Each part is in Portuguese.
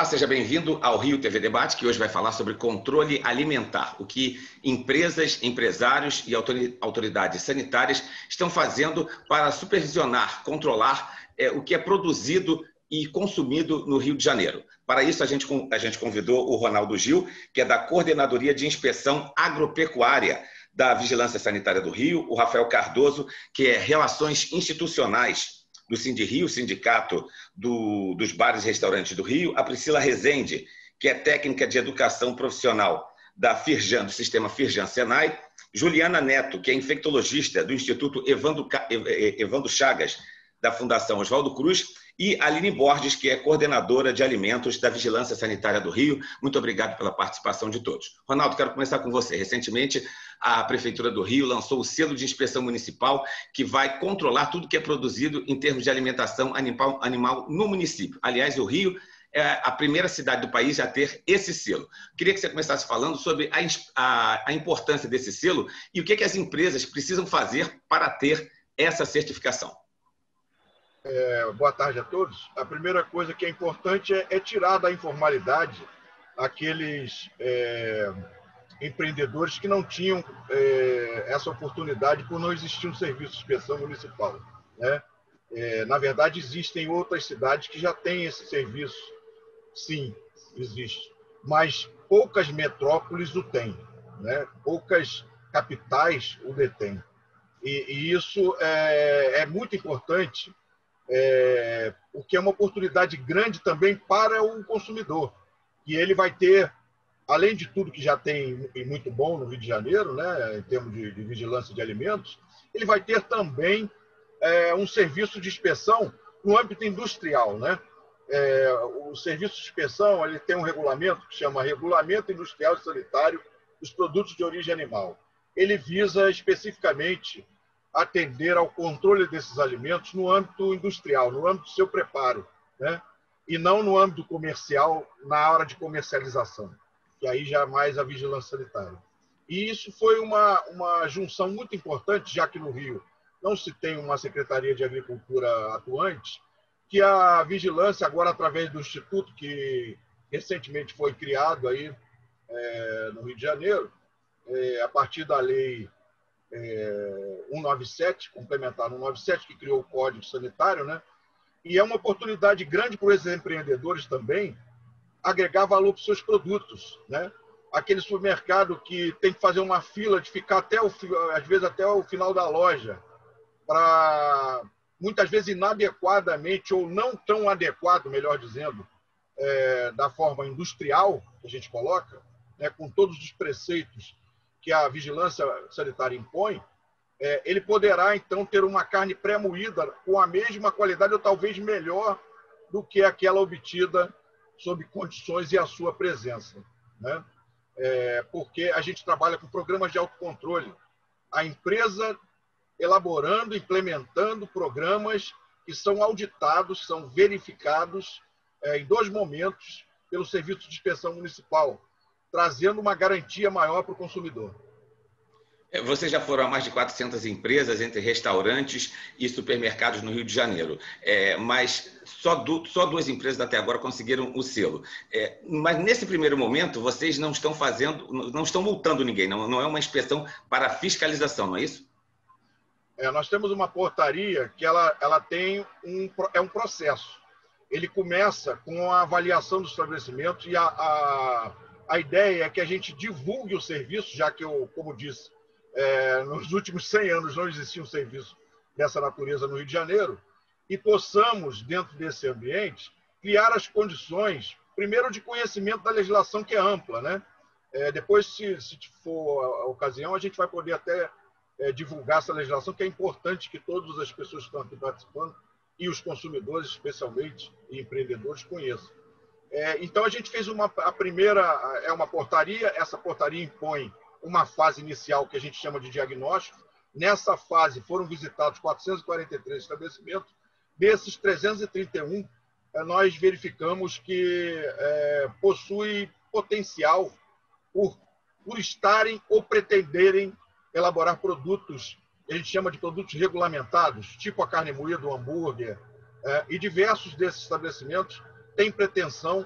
seja bem-vindo ao Rio TV Debate, que hoje vai falar sobre controle alimentar, o que empresas, empresários e autoridades sanitárias estão fazendo para supervisionar, controlar o que é produzido e consumido no Rio de Janeiro. Para isso, a gente convidou o Ronaldo Gil, que é da Coordenadoria de Inspeção Agropecuária da Vigilância Sanitária do Rio, o Rafael Cardoso, que é Relações Institucionais do Sindirio, Sindicato dos Bares e Restaurantes do Rio, a Priscila Rezende, que é técnica de educação profissional da Firjan, do sistema Firjan Senai, Juliana Neto, que é infectologista do Instituto Evandro Chagas, da Fundação Oswaldo Cruz, e Aline Borges, que é coordenadora de alimentos da Vigilância Sanitária do Rio. Muito obrigado pela participação de todos. Ronaldo, quero começar com você. Recentemente, a Prefeitura do Rio lançou o selo de inspeção municipal que vai controlar tudo que é produzido em termos de alimentação animal no município. Aliás, o Rio é a primeira cidade do país a ter esse selo. Queria que você começasse falando sobre a importância desse selo e o que as empresas precisam fazer para ter essa certificação. Boa tarde a todos. A primeira coisa que é importante é tirar da informalidade aqueles empreendedores que não tinham essa oportunidade por não existir um serviço de inspeção municipal, né? Na verdade, existem outras cidades que já têm esse serviço. Sim, existe. Mas poucas metrópoles o têm, né? Poucas capitais o detêm. E isso é muito importante, porque é uma oportunidade grande também para o consumidor. E ele vai ter, além de tudo que já tem muito bom no Rio de Janeiro, né, em termos de vigilância de alimentos, ele vai ter também um serviço de inspeção no âmbito industrial, né? O serviço de inspeção ele tem um regulamento que chama Regulamento Industrial e Sanitário dos Produtos de Origem Animal. Ele visa especificamente atender ao controle desses alimentos no âmbito industrial, no âmbito do seu preparo, né? E não no âmbito comercial, na hora de comercialização, que aí já é mais a vigilância sanitária. E isso foi uma junção muito importante, já que no Rio não se tem uma Secretaria de Agricultura atuante, que a vigilância, agora através do Instituto, que recentemente foi criado aí, no Rio de Janeiro, a partir da lei 197, complementar 197, que criou o Código Sanitário, né? E é uma oportunidade grande para os empreendedores também agregar valor para os seus produtos, né? Aquele supermercado que tem que fazer uma fila de ficar às vezes até o final da loja, para muitas vezes inadequadamente ou não tão adequado, melhor dizendo, da forma industrial que a gente coloca, né? Com todos os preceitos que a vigilância sanitária impõe, ele poderá, então, ter uma carne pré-moída com a mesma qualidade ou talvez melhor do que aquela obtida sob condições e a sua presença, né? Porque a gente trabalha com programas de autocontrole. A empresa elaborando, implementando programas que são auditados, são verificados em 2 momentos pelo Serviço de Inspeção Municipal, trazendo uma garantia maior para o consumidor. Vocês já foram a mais de 400 empresas, entre restaurantes e supermercados no Rio de Janeiro, mas só 2 empresas até agora conseguiram o selo. Mas nesse primeiro momento, vocês não estão multando ninguém, não é uma inspeção para fiscalização, não é isso? Nós temos uma portaria que ela tem um processo. Ele começa com a avaliação dos estabelecimentos e a ideia é que a gente divulgue o serviço, já que como disse, nos últimos 100 anos não existia um serviço dessa natureza no Rio de Janeiro, e possamos, dentro desse ambiente, criar as condições, primeiro, de conhecimento da legislação, que é ampla, né? Depois, se for a ocasião, a gente vai poder até divulgar essa legislação, que é importante que todas as pessoas que estão aqui participando, e os consumidores, especialmente, e empreendedores, conheçam. Então, a gente fez a primeira, uma portaria. Essa portaria impõe uma fase inicial que a gente chama de diagnóstico. Nessa fase foram visitados 443 estabelecimentos. Desses 331, nós verificamos que possui potencial por estarem ou pretenderem elaborar produtos que a gente chama de produtos regulamentados, tipo a carne moída, o hambúrguer, e diversos desses estabelecimentos têm pretensão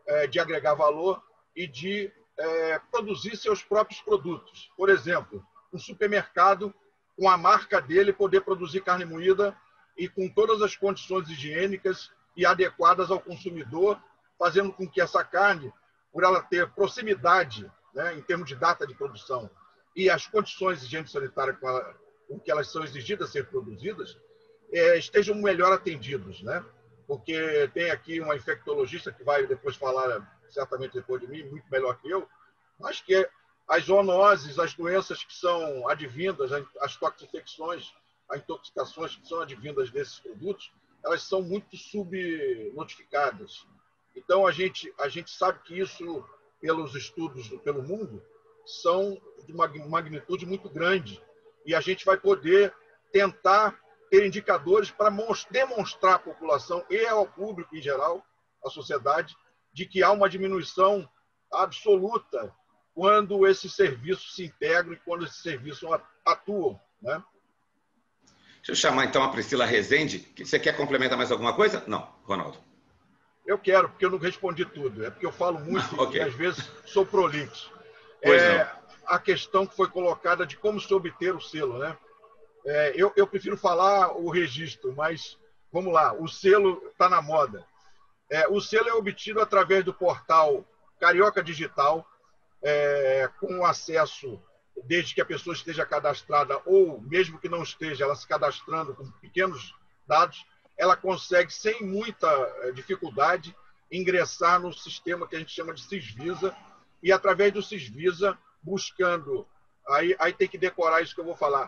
de agregar valor e de produzir seus próprios produtos. Por exemplo, um supermercado, com a marca dele, poder produzir carne moída e com todas as condições higiênicas e adequadas ao consumidor, fazendo com que essa carne, por ela ter proximidade, né, em termos de data de produção, e as condições higiênico-sanitárias com que elas são exigidas a ser produzidas, estejam melhor atendidos, né? Porque tem aqui uma infectologista que vai depois falar, certamente depois de mim, muito melhor que eu, mas que as zoonoses, as doenças que são advindas, as toxinfecções, as intoxicações que são advindas desses produtos, elas são muito subnotificadas. Então, a gente sabe que isso, pelos estudos pelo mundo, são de uma magnitude muito grande. E a gente vai poder tentar ter indicadores para demonstrar à população e ao público em geral, à sociedade, de que há uma diminuição absoluta quando esses serviços se integram e quando esses serviços atuam, né? Deixa eu chamar, então, a Priscila Rezende. Você quer complementar mais alguma coisa? Não, Ronaldo. Eu quero, porque eu não respondi tudo. É porque eu falo muito Okay. E, às vezes, sou prolixo. Pois não. A questão que foi colocada de como se obter o selo, né? Eu prefiro falar o registro, mas, vamos lá, o selo está na moda. O selo é obtido através do portal Carioca Digital, com acesso, desde que a pessoa esteja cadastrada, ou mesmo que não esteja, ela se cadastrando com pequenos dados, ela consegue, sem muita dificuldade, ingressar no sistema que a gente chama de Sisvisa, e através do Sisvisa, buscando, aí tem que decorar isso que eu vou falar,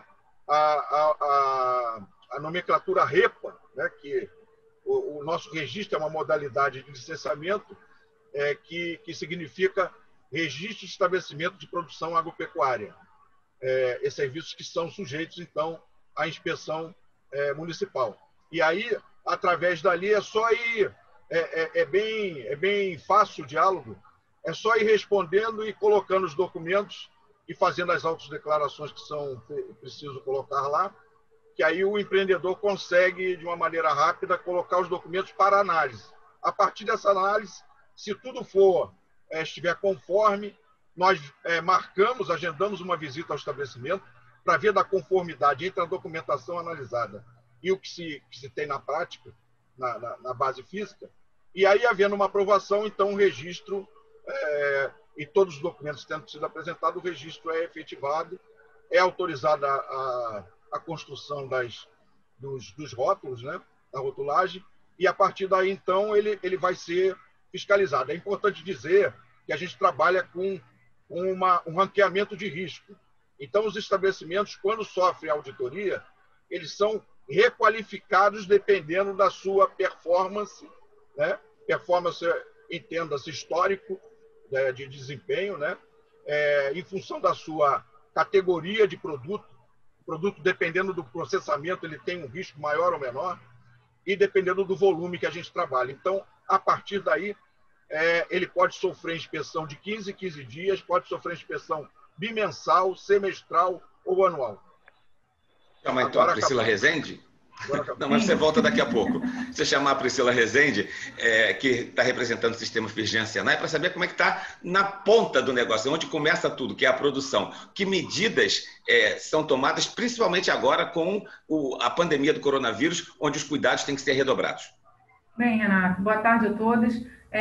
a nomenclatura REPA, né, que o nosso registro é uma modalidade de licenciamento que significa Registro de Estabelecimento de Produção Agropecuária. Esses serviços que são sujeitos, então, à inspeção municipal. E aí, através dali, é só ir... É bem fácil o diálogo, é só ir respondendo e colocando os documentos e fazendo as autodeclarações que são preciso colocar lá, que aí o empreendedor consegue, de uma maneira rápida, colocar os documentos para análise. A partir dessa análise, se tudo estiver conforme, nós agendamos uma visita ao estabelecimento para ver da conformidade entre a documentação analisada e o que se tem na prática, na base física, e aí, havendo uma aprovação, então o registro, e todos os documentos tendo sido apresentados, o registro é efetivado, é autorizada a construção dos rótulos, né, da rotulagem, e a partir daí, então, ele vai ser fiscalizado. É importante dizer que a gente trabalha com um ranqueamento de risco. Então, os estabelecimentos, quando sofrem auditoria, eles são requalificados dependendo da sua performance, né? Performance, entenda-se, histórico, de desempenho, né? Em função da sua categoria de produto. O produto, dependendo do processamento, ele tem um risco maior ou menor, e dependendo do volume que a gente trabalha. Então, a partir daí, ele pode sofrer inspeção de 15 em 15 dias, pode sofrer inspeção bimensal, semestral ou anual. Chama então a Priscila Rezende? Não, mas você volta daqui a pouco. Você chamar a Priscila Rezende, que está representando o sistema Firjan Senai, para saber como é que está na ponta do negócio, onde começa tudo, que é a produção. Que medidas são tomadas, principalmente agora com a pandemia do coronavírus, onde os cuidados têm que ser redobrados. Bem, Renato, boa tarde a todos.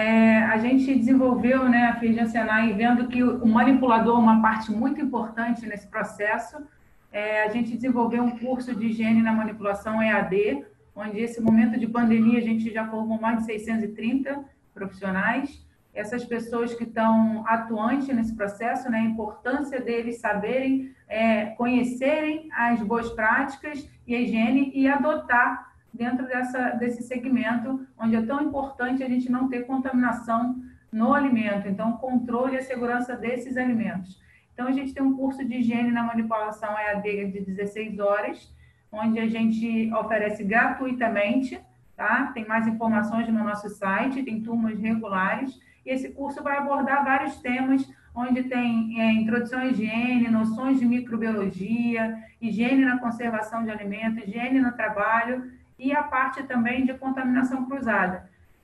A gente desenvolveu, né, a Firjan Senai, vendo que o manipulador é uma parte muito importante nesse processo. A gente desenvolveu um curso de higiene na manipulação EAD, onde, nesse momento de pandemia, a gente já formou mais de 630 profissionais. Essas pessoas que estão atuantes nesse processo, né, a importância deles saberem, conhecerem as boas práticas e a higiene e adotar dentro desse segmento, onde é tão importante a gente não ter contaminação no alimento. Então, o controle e a segurança desses alimentos. Então, a gente tem um curso de higiene na manipulação EAD de 16 horas, onde a gente oferece gratuitamente, tá? Tem mais informações no nosso site, tem turmas regulares, e esse curso vai abordar vários temas, onde tem introdução à higiene, noções de microbiologia, higiene na conservação de alimentos, higiene no trabalho, e a parte também de contaminação cruzada.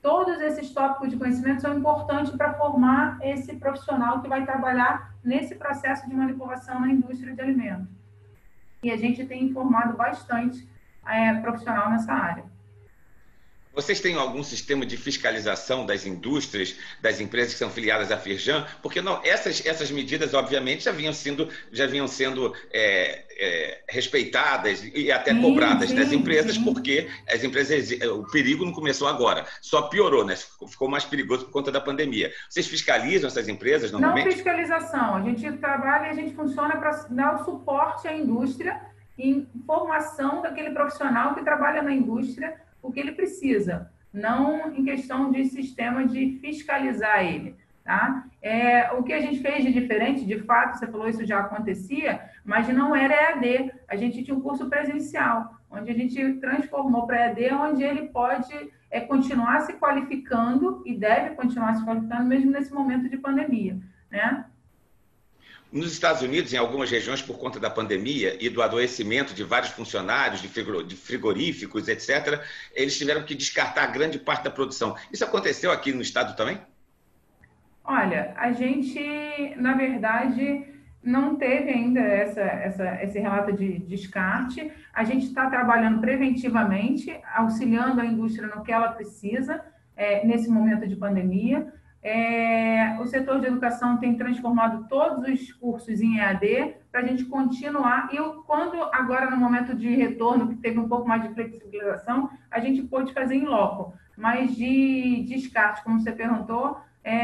todos esses tópicos de conhecimento são importantes para formar esse profissional que vai trabalhar nesse processo de manipulação na indústria de alimentos. E a gente tem informado bastante profissional nessa área. Vocês têm algum sistema de fiscalização das indústrias, das empresas que são filiadas à Firjan? Porque não, essas medidas, obviamente, já vinham sendo respeitadas e até cobradas das empresas, porque as empresas, o perigo não começou agora, só piorou, né? Ficou mais perigoso por conta da pandemia. Vocês fiscalizam essas empresas normalmente? Não fiscalização, a gente trabalha e a gente funciona para dar o suporte à indústria em formação daquele profissional que trabalha na indústria, o que ele precisa, não em questão de sistema de fiscalizar ele, tá? O que a gente fez de diferente, de fato, você falou isso já acontecia, mas não era EAD, a gente tinha um curso presencial, onde a gente transformou para EAD, onde ele pode continuar se qualificando e deve continuar se qualificando mesmo nesse momento de pandemia, né? Nos Estados Unidos, em algumas regiões, por conta da pandemia e do adoecimento de vários funcionários, de frigoríficos, etc., eles tiveram que descartar grande parte da produção. Isso aconteceu aqui no estado também? Olha, a gente, na verdade, não teve ainda esse relato de descarte. A gente está trabalhando preventivamente, auxiliando a indústria no que ela precisa nesse momento de pandemia. O setor de educação tem transformado todos os cursos em EAD para a gente continuar. E quando agora, no momento de retorno, que teve um pouco mais de flexibilização, a gente pôde fazer em loco. Mas de descarte, como você perguntou,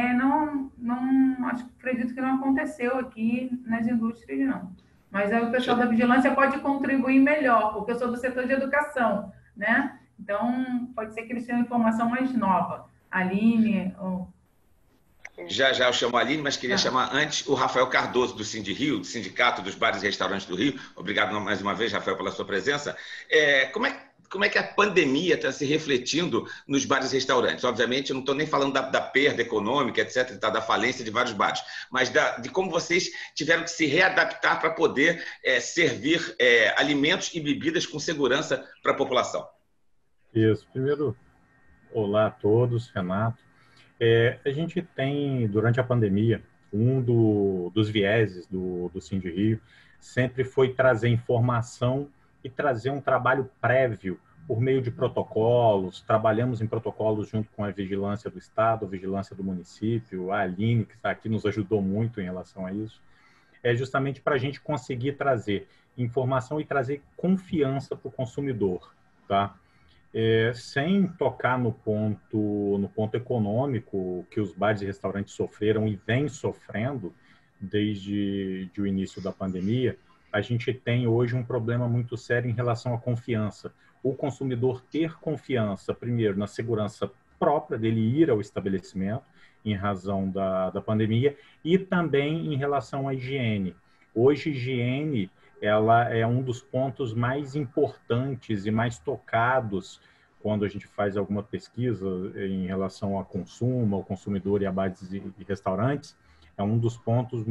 acredito que não aconteceu aqui nas indústrias, não. Mas aí o pessoal da vigilância pode contribuir melhor, porque eu sou do setor de educação, né? Então, pode ser que eles tenham informação mais nova. Aline... Já eu chamo a Aline, mas queria chamar antes o Rafael Cardoso, do Sindirio, do Sindicato dos Bares e Restaurantes do Rio. Obrigado mais uma vez, Rafael, pela sua presença. Como é que a pandemia está se refletindo nos bares e restaurantes? Obviamente, eu não estou nem falando da perda econômica, etc., da falência de vários bares, mas de como vocês tiveram que se readaptar para poder servir alimentos e bebidas com segurança para a população. Isso. Primeiro, olá a todos, Renato. A gente tem, durante a pandemia, dos vieses do Sindirio sempre foi trazer informação e trazer um trabalho prévio por meio de protocolos. Trabalhamos em protocolos junto com a Vigilância do Estado, a Vigilância do Município, a Aline, que está aqui, nos ajudou muito em relação a isso. Justamente para a gente conseguir trazer informação e trazer confiança para o consumidor, tá? Sem tocar no ponto econômico que os bares e restaurantes sofreram e vêm sofrendo desde o início da pandemia, a gente tem hoje um problema muito sério em relação à confiança. O consumidor ter confiança, primeiro, na segurança própria dele ir ao estabelecimento, em razão da pandemia, e também em relação à higiene. Hoje, higiene ela é um dos pontos mais importantes e mais tocados quando a gente faz alguma pesquisa em relação ao consumo, ao consumidor e a bares e restaurantes. É um dos pontos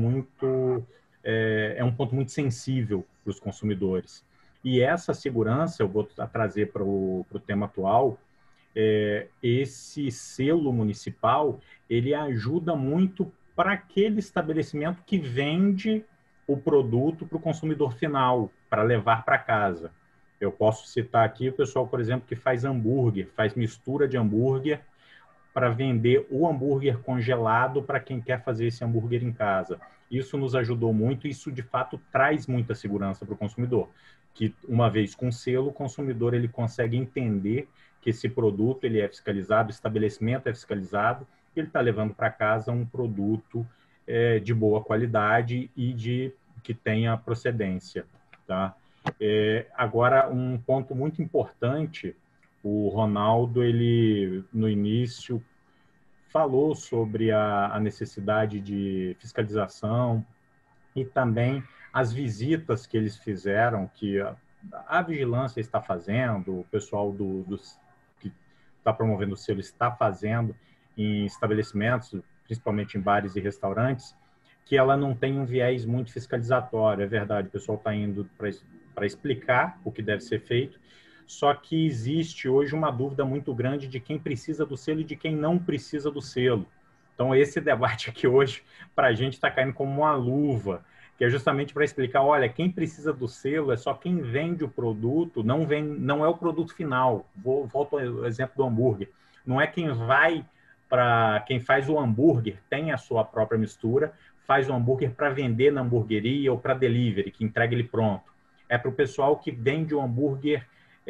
um ponto muito sensível para os consumidores. E essa segurança, eu vou trazer para o tema atual, esse selo municipal, ele ajuda muito para aquele estabelecimento que vende o produto para o consumidor final, para levar para casa. Eu posso citar aqui o pessoal, por exemplo, que faz hambúrguer, faz mistura de hambúrguer para vender o hambúrguer congelado para quem quer fazer esse hambúrguer em casa. Isso nos ajudou muito, isso de fato traz muita segurança para o consumidor, que uma vez com selo, o consumidor ele consegue entender que esse produto ele é fiscalizado, o estabelecimento é fiscalizado, e ele está levando para casa um produto de boa qualidade e que tenha procedência, tá? Agora, um ponto muito importante, o Ronaldo, ele no início falou sobre a necessidade de fiscalização e também as visitas que eles fizeram, que a vigilância está fazendo, o pessoal que está promovendo o selo está fazendo em estabelecimentos, principalmente em bares e restaurantes, que ela não tem um viés muito fiscalizatório. É verdade, o pessoal está indo para explicar o que deve ser feito, Só que existe hoje uma dúvida muito grande de quem precisa do selo e de quem não precisa do selo. Então, esse debate aqui hoje, para a gente, está caindo como uma luva, que é justamente para explicar, olha, quem precisa do selo é só quem vende o produto, não é o produto final. Volto ao exemplo do hambúrguer. Não é quem vai para... Quem faz o hambúrguer tem a sua própria mistura, faz o hambúrguer para vender na hamburgueria ou para delivery, que entrega ele pronto. É para o pessoal que vende o hambúrguer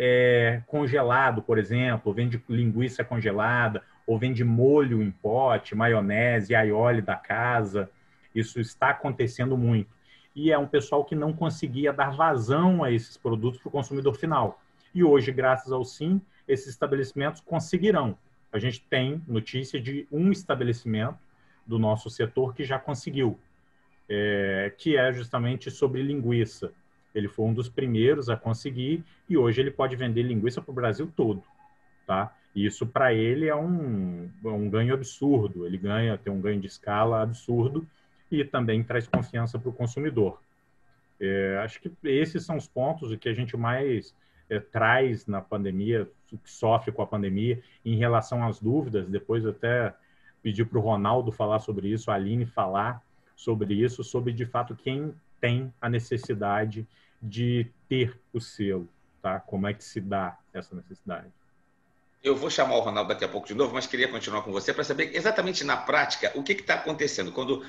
congelado, por exemplo, vende linguiça congelada, ou vende molho em pote, maionese, aioli da casa. Isso está acontecendo muito. E é um pessoal que não conseguia dar vazão a esses produtos para o consumidor final. E hoje, graças ao SIM, esses estabelecimentos conseguirão. A gente tem notícia de um estabelecimento do nosso setor que já conseguiu, que é justamente sobre linguiça. Ele foi um dos primeiros a conseguir e hoje ele pode vender linguiça para o Brasil todo, tá? E isso para ele é um ganho absurdo. Ele tem um ganho de escala absurdo e também traz confiança para o consumidor. Acho que esses são os pontos que a gente mais traz na pandemia, que sofre com a pandemia, em relação às dúvidas. Depois eu até pedi para o Ronaldo falar sobre isso, a Aline falar sobre isso, sobre de fato quem tem a necessidade de ter o selo, tá? Como é que se dá essa necessidade? Eu vou chamar o Ronaldo daqui a pouco de novo, mas queria continuar com você para saber exatamente na prática o que está acontecendo. Quando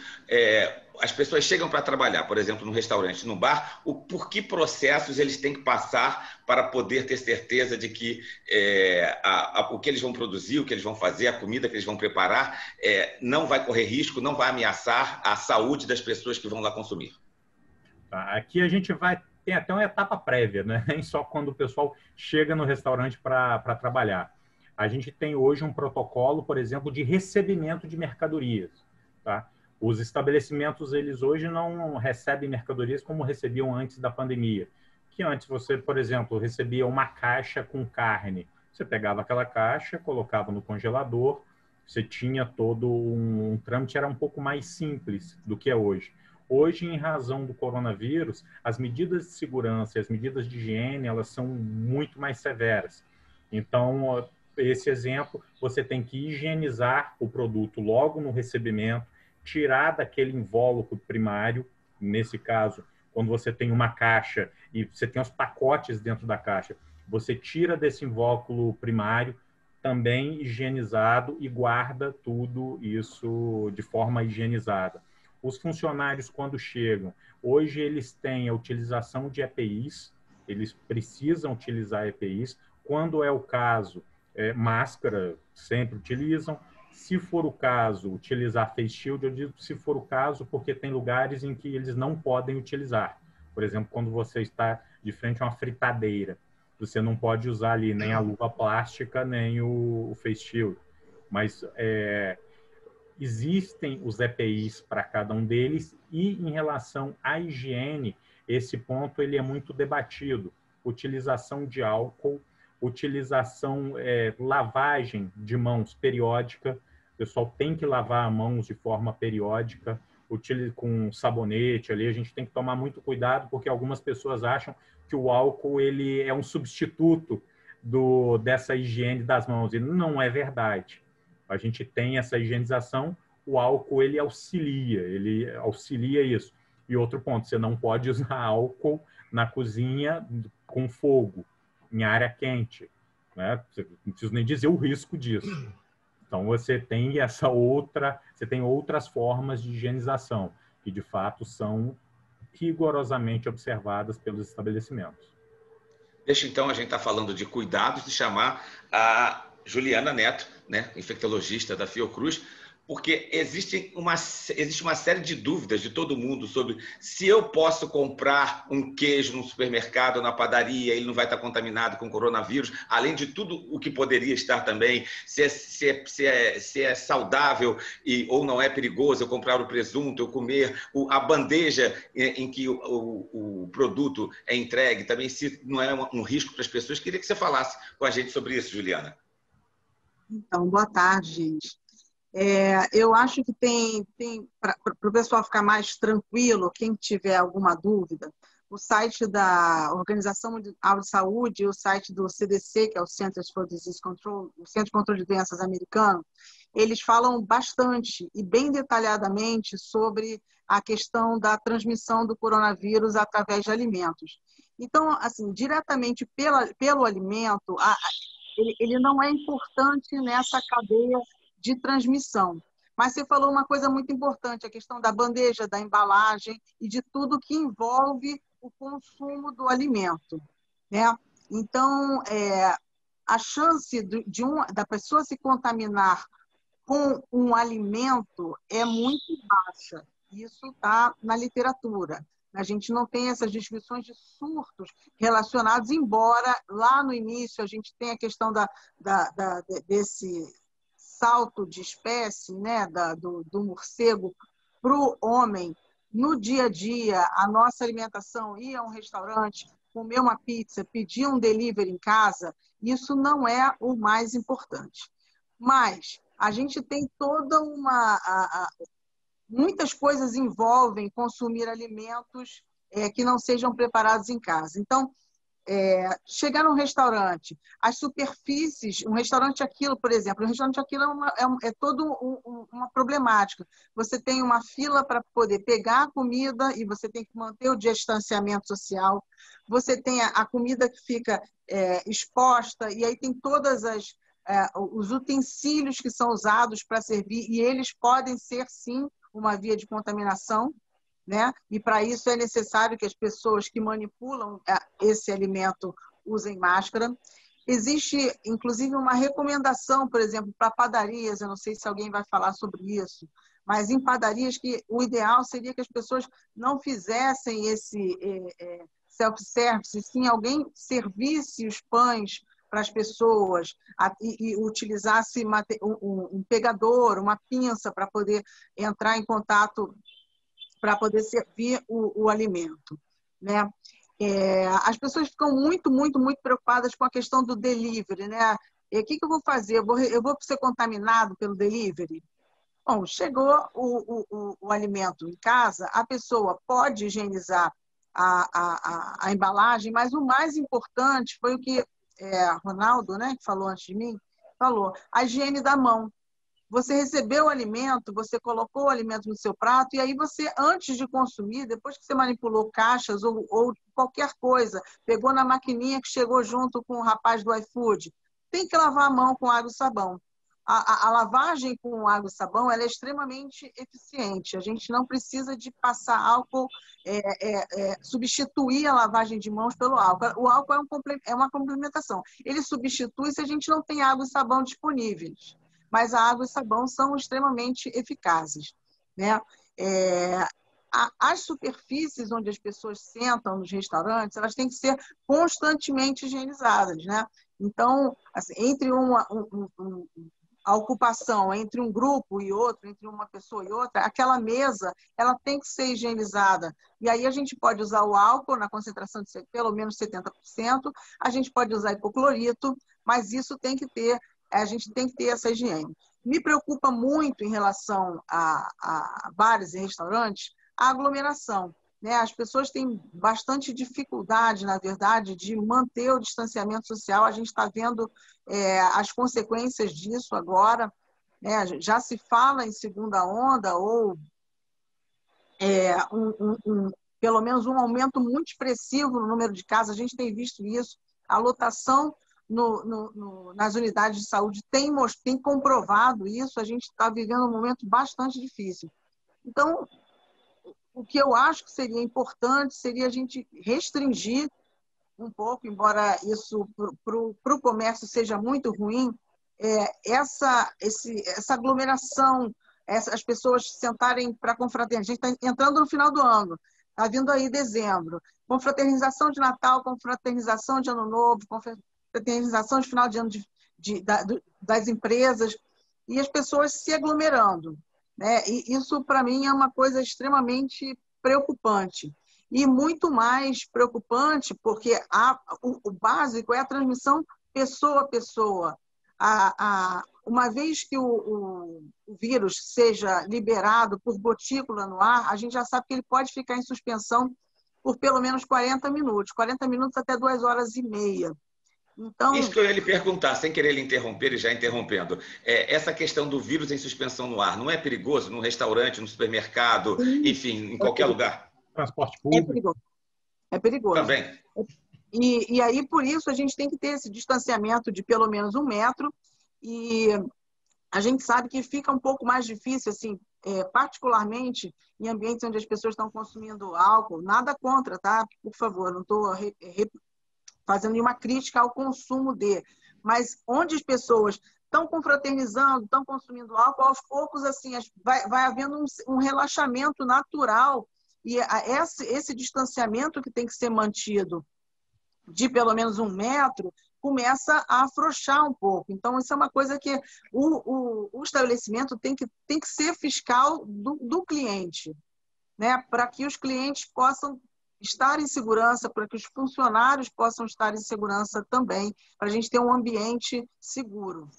as pessoas chegam para trabalhar, por exemplo, num restaurante, num bar, por que processos eles têm que passar para poder ter certeza de que o que eles vão produzir, o que eles vão fazer, a comida que eles vão preparar, não vai correr risco, não vai ameaçar a saúde das pessoas que vão lá consumir? Aqui a gente tem até uma etapa prévia, né? Nem só quando o pessoal chega no restaurante para trabalhar. A gente tem hoje um protocolo, por exemplo, de recebimento de mercadorias, tá? Os estabelecimentos, eles hoje não recebem mercadorias como recebiam antes da pandemia. Que antes você, por exemplo, recebia uma caixa com carne. Você pegava aquela caixa, colocava no congelador, você tinha todo um trâmite, era um pouco mais simples do que é hoje. Hoje, em razão do coronavírus, as medidas de segurança e as medidas de higiene, elas são muito mais severas. Então, esse exemplo, você tem que higienizar o produto logo no recebimento, tirar daquele invólucro primário, nesse caso, quando você tem uma caixa e você tem os pacotes dentro da caixa, você tira desse invólucro primário, também higienizado, e guarda tudo isso de forma higienizada. Os funcionários, quando chegam, hoje eles têm a utilização de EPIs, eles precisam utilizar EPIs. Quando é o caso, máscara sempre utilizam. Se for o caso, utilizar face shield, eu digo se for o caso, porque tem lugares em que eles não podem utilizar. Por exemplo, quando você está de frente a uma fritadeira, você não pode usar ali nem a luva plástica, nem o face shield. Mas existem os EPIs para cada um deles e, em relação à higiene, esse ponto ele é muito debatido. Utilização de álcool, utilização, lavagem de mãos periódica. O pessoal tem que lavar as mãos de forma periódica, com sabonete ali. A gente tem que tomar muito cuidado, porque algumas pessoas acham que o álcool ele é um substituto dessa higiene das mãos, e não é verdade. A gente tem essa higienização, o álcool ele auxilia isso. E outro ponto, você não pode usar álcool na cozinha com fogo, em área quente, né? Não preciso nem dizer o risco disso. Então, você tem outras formas de higienização, que de fato são rigorosamente observadas pelos estabelecimentos. Deixa então, a gente está falando de cuidados, de chamar a Juliana Neto, né, infectologista da Fiocruz, porque existe uma série de dúvidas de todo mundo sobre se eu posso comprar um queijo no supermercado, na padaria, ele não vai estar contaminado com coronavírus, além de tudo o que poderia estar também, se é saudável ou não é perigoso eu comprar o presunto, eu comer a bandeja em que o produto é entregue, também se não é um risco para as pessoas. Queria que você falasse com a gente sobre isso, Juliana. Então, boa tarde, gente. Eu acho que tem para o pessoal ficar mais tranquilo, quem tiver alguma dúvida, o site da Organização Mundial de Saúde e o site do CDC, que é o Centers for Disease Control, o Centro de Controle de Doenças americano, eles falam bastante e bem detalhadamente sobre a questão da transmissão do coronavírus através de alimentos. Então, assim, diretamente pelo alimento, ele não é importante nessa cadeia de transmissão. Mas você falou uma coisa muito importante, a questão da bandeja, da embalagem e de tudo que envolve o consumo do alimento, né? Então, a chance da pessoa se contaminar com um alimento é muito baixa. Isso está na literatura. A gente não tem essas descrições de surtos relacionados, embora lá no início a gente tenha a questão desse salto de espécie, né, do morcego para o homem. No dia a dia, a nossa alimentação, ir a um restaurante, comer uma pizza, pedir um delivery em casa, isso não é o mais importante. Mas a gente tem toda muitas coisas envolvem consumir alimentos que não sejam preparados em casa. Então, chegar num restaurante, as superfícies, um restaurante Aquilo, por exemplo, um restaurante Aquilo é toda uma problemática. Você tem uma fila para poder pegar a comida e você tem que manter o distanciamento social. Você tem a comida que fica exposta e aí tem todas os utensílios que são usados para servir e eles podem ser, sim, uma via de contaminação, né? E para isso é necessário que as pessoas que manipulam esse alimento usem máscara. Existe, inclusive, uma recomendação, por exemplo, para padarias, eu não sei se alguém vai falar sobre isso, mas em padarias que o ideal seria que as pessoas não fizessem esse self-service, sim, alguém servisse os pães para as pessoas e utilizasse um pegador, uma pinça para poder entrar em contato, para poder servir o alimento, né? As pessoas ficam muito preocupadas com a questão do delivery, né? E o que eu vou fazer? Eu vou ser contaminado pelo delivery? Bom, chegou o alimento em casa, a pessoa pode higienizar a embalagem, mas o mais importante foi o que Ronaldo, né, que falou antes de mim, falou, a higiene da mão. Você recebeu o alimento, você colocou o alimento no seu prato e aí você, antes de consumir, depois que você manipulou caixas ou qualquer coisa, pegou na maquininha que chegou junto com o rapaz do iFood, tem que lavar a mão com água e sabão. A lavagem com água e sabão ela é extremamente eficiente. A gente não precisa de passar álcool, substituir a lavagem de mãos pelo álcool. O álcool é uma complementação. Ele substitui se a gente não tem água e sabão disponíveis. Mas a água e sabão são extremamente eficazes, né? As superfícies onde as pessoas sentam nos restaurantes, elas têm que ser constantemente higienizadas, né? Então, assim, entre a ocupação entre um grupo e outro, entre uma pessoa e outra, aquela mesa ela tem que ser higienizada. E aí a gente pode usar o álcool na concentração de pelo menos 70%, a gente pode usar hipoclorito, mas isso tem que ter, a gente tem que ter essa higiene. Me preocupa muito em relação a bares e restaurantes a aglomeração, né? As pessoas têm bastante dificuldade, na verdade, de manter o distanciamento social. A gente está vendo as consequências disso agora, né? Já se fala em segunda onda ou pelo menos um aumento muito expressivo no número de casos. A gente tem visto isso. A lotação nas unidades de saúde tem comprovado isso. A gente está vivendo um momento bastante difícil. Então, o que eu acho que seria importante seria a gente restringir um pouco, embora isso para o comércio seja muito ruim, essa aglomeração, as pessoas sentarem para confraternizar. A gente está entrando no final do ano, está vindo aí dezembro. Confraternização de Natal, confraternização de Ano Novo, confraternização de final de ano das empresas, e as pessoas se aglomerando, né? E isso, para mim, é uma coisa extremamente preocupante. E muito mais preocupante porque o básico é a transmissão pessoa a pessoa. Uma vez que o vírus seja liberado por gotícula no ar, a gente já sabe que ele pode ficar em suspensão por pelo menos 40 minutos. 40 minutos até 2 horas e meia. Então, isso que eu ia lhe perguntar, sem querer lhe interromper e já interrompendo. Essa questão do vírus em suspensão no ar, não é perigoso num restaurante, no supermercado, enfim, em qualquer lugar? Transporte é público. perigoso. É perigoso. Também. E aí, por isso, a gente tem que ter esse distanciamento de pelo menos 1 metro. E a gente sabe que fica um pouco mais difícil, assim, particularmente em ambientes onde as pessoas estão consumindo álcool. Nada contra, tá? Por favor, não estou fazendo nenhuma crítica ao consumo mas onde as pessoas estão confraternizando, estão consumindo álcool, aos poucos, assim, vai havendo um relaxamento natural. E esse distanciamento que tem que ser mantido de pelo menos 1 metro começa a afrouxar um pouco. Então, isso é uma coisa que o estabelecimento tem que ser fiscal do cliente, né? Para que os clientes possam estar em segurança, para que os funcionários possam estar em segurança também, para a gente ter um ambiente seguro.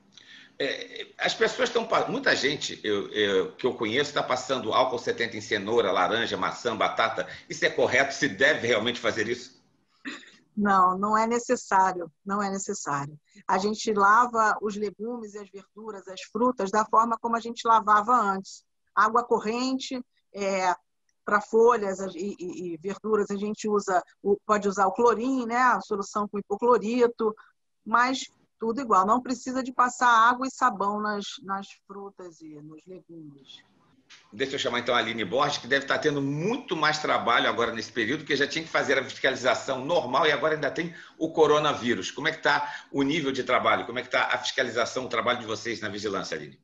As pessoas estão... Muita gente que eu conheço está passando álcool 70 em cenoura, laranja, maçã, batata. Isso é correto? Se deve realmente fazer isso? Não, não é necessário. Não é necessário. A gente lava os legumes e as verduras, as frutas, da forma como a gente lavava antes. Água corrente, para folhas e verduras, a gente pode usar o clorim, né? A solução com hipoclorito, mas tudo igual. Não precisa de passar água e sabão nas frutas e nos legumes. Deixa eu chamar então a Aline Borges, que deve estar tendo muito mais trabalho agora nesse período, porque já tinha que fazer a fiscalização normal e agora ainda tem o coronavírus. Como é que está o nível de trabalho? Como é que está a fiscalização, o trabalho de vocês na vigilância, Aline?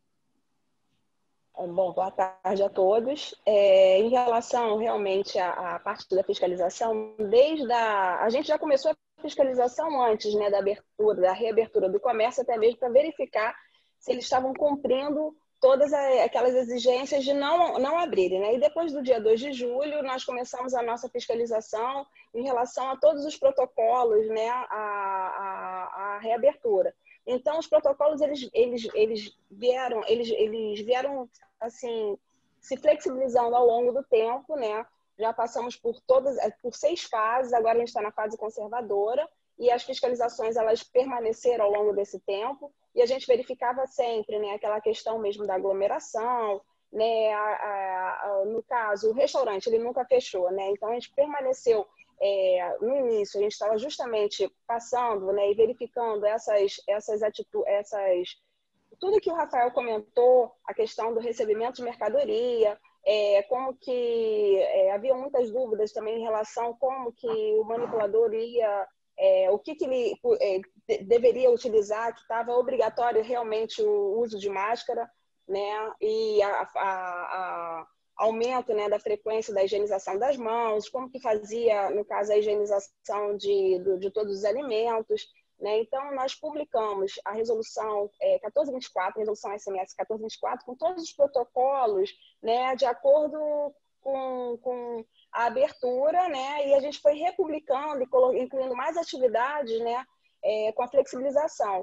Bom, boa tarde a todos. Em relação realmente à parte da fiscalização, a gente já começou a fiscalização antes, né, da reabertura do comércio, até mesmo para verificar se eles estavam cumprindo todas aquelas exigências de não abrirem, né? E depois do dia 2 de julho, nós começamos a nossa fiscalização em relação a todos os protocolos, né, a reabertura. Então, os protocolos, eles vieram assim, se flexibilizando ao longo do tempo, né? Já passamos por 6 fases, agora a gente está na fase conservadora, e as fiscalizações, elas permaneceram ao longo desse tempo, e a gente verificava sempre, né, aquela questão mesmo da aglomeração, né? No caso, o restaurante, ele nunca fechou, né? Então, a gente permaneceu. No início, a gente estava justamente passando, né, e verificando essas atitudes, tudo que o Rafael comentou, a questão do recebimento de mercadoria, como que havia muitas dúvidas também em relação a como que o manipulador ia, o que ele deveria utilizar, que estava obrigatório realmente o uso de máscara, né, e aumento, né, da frequência da higienização das mãos, como que fazia, no caso, a higienização de todos os alimentos, né? Então, nós publicamos a resolução 1424, a resolução SMS 1424, com todos os protocolos, né, de acordo com a abertura, né, e a gente foi republicando e incluindo mais atividades, né, com a flexibilização.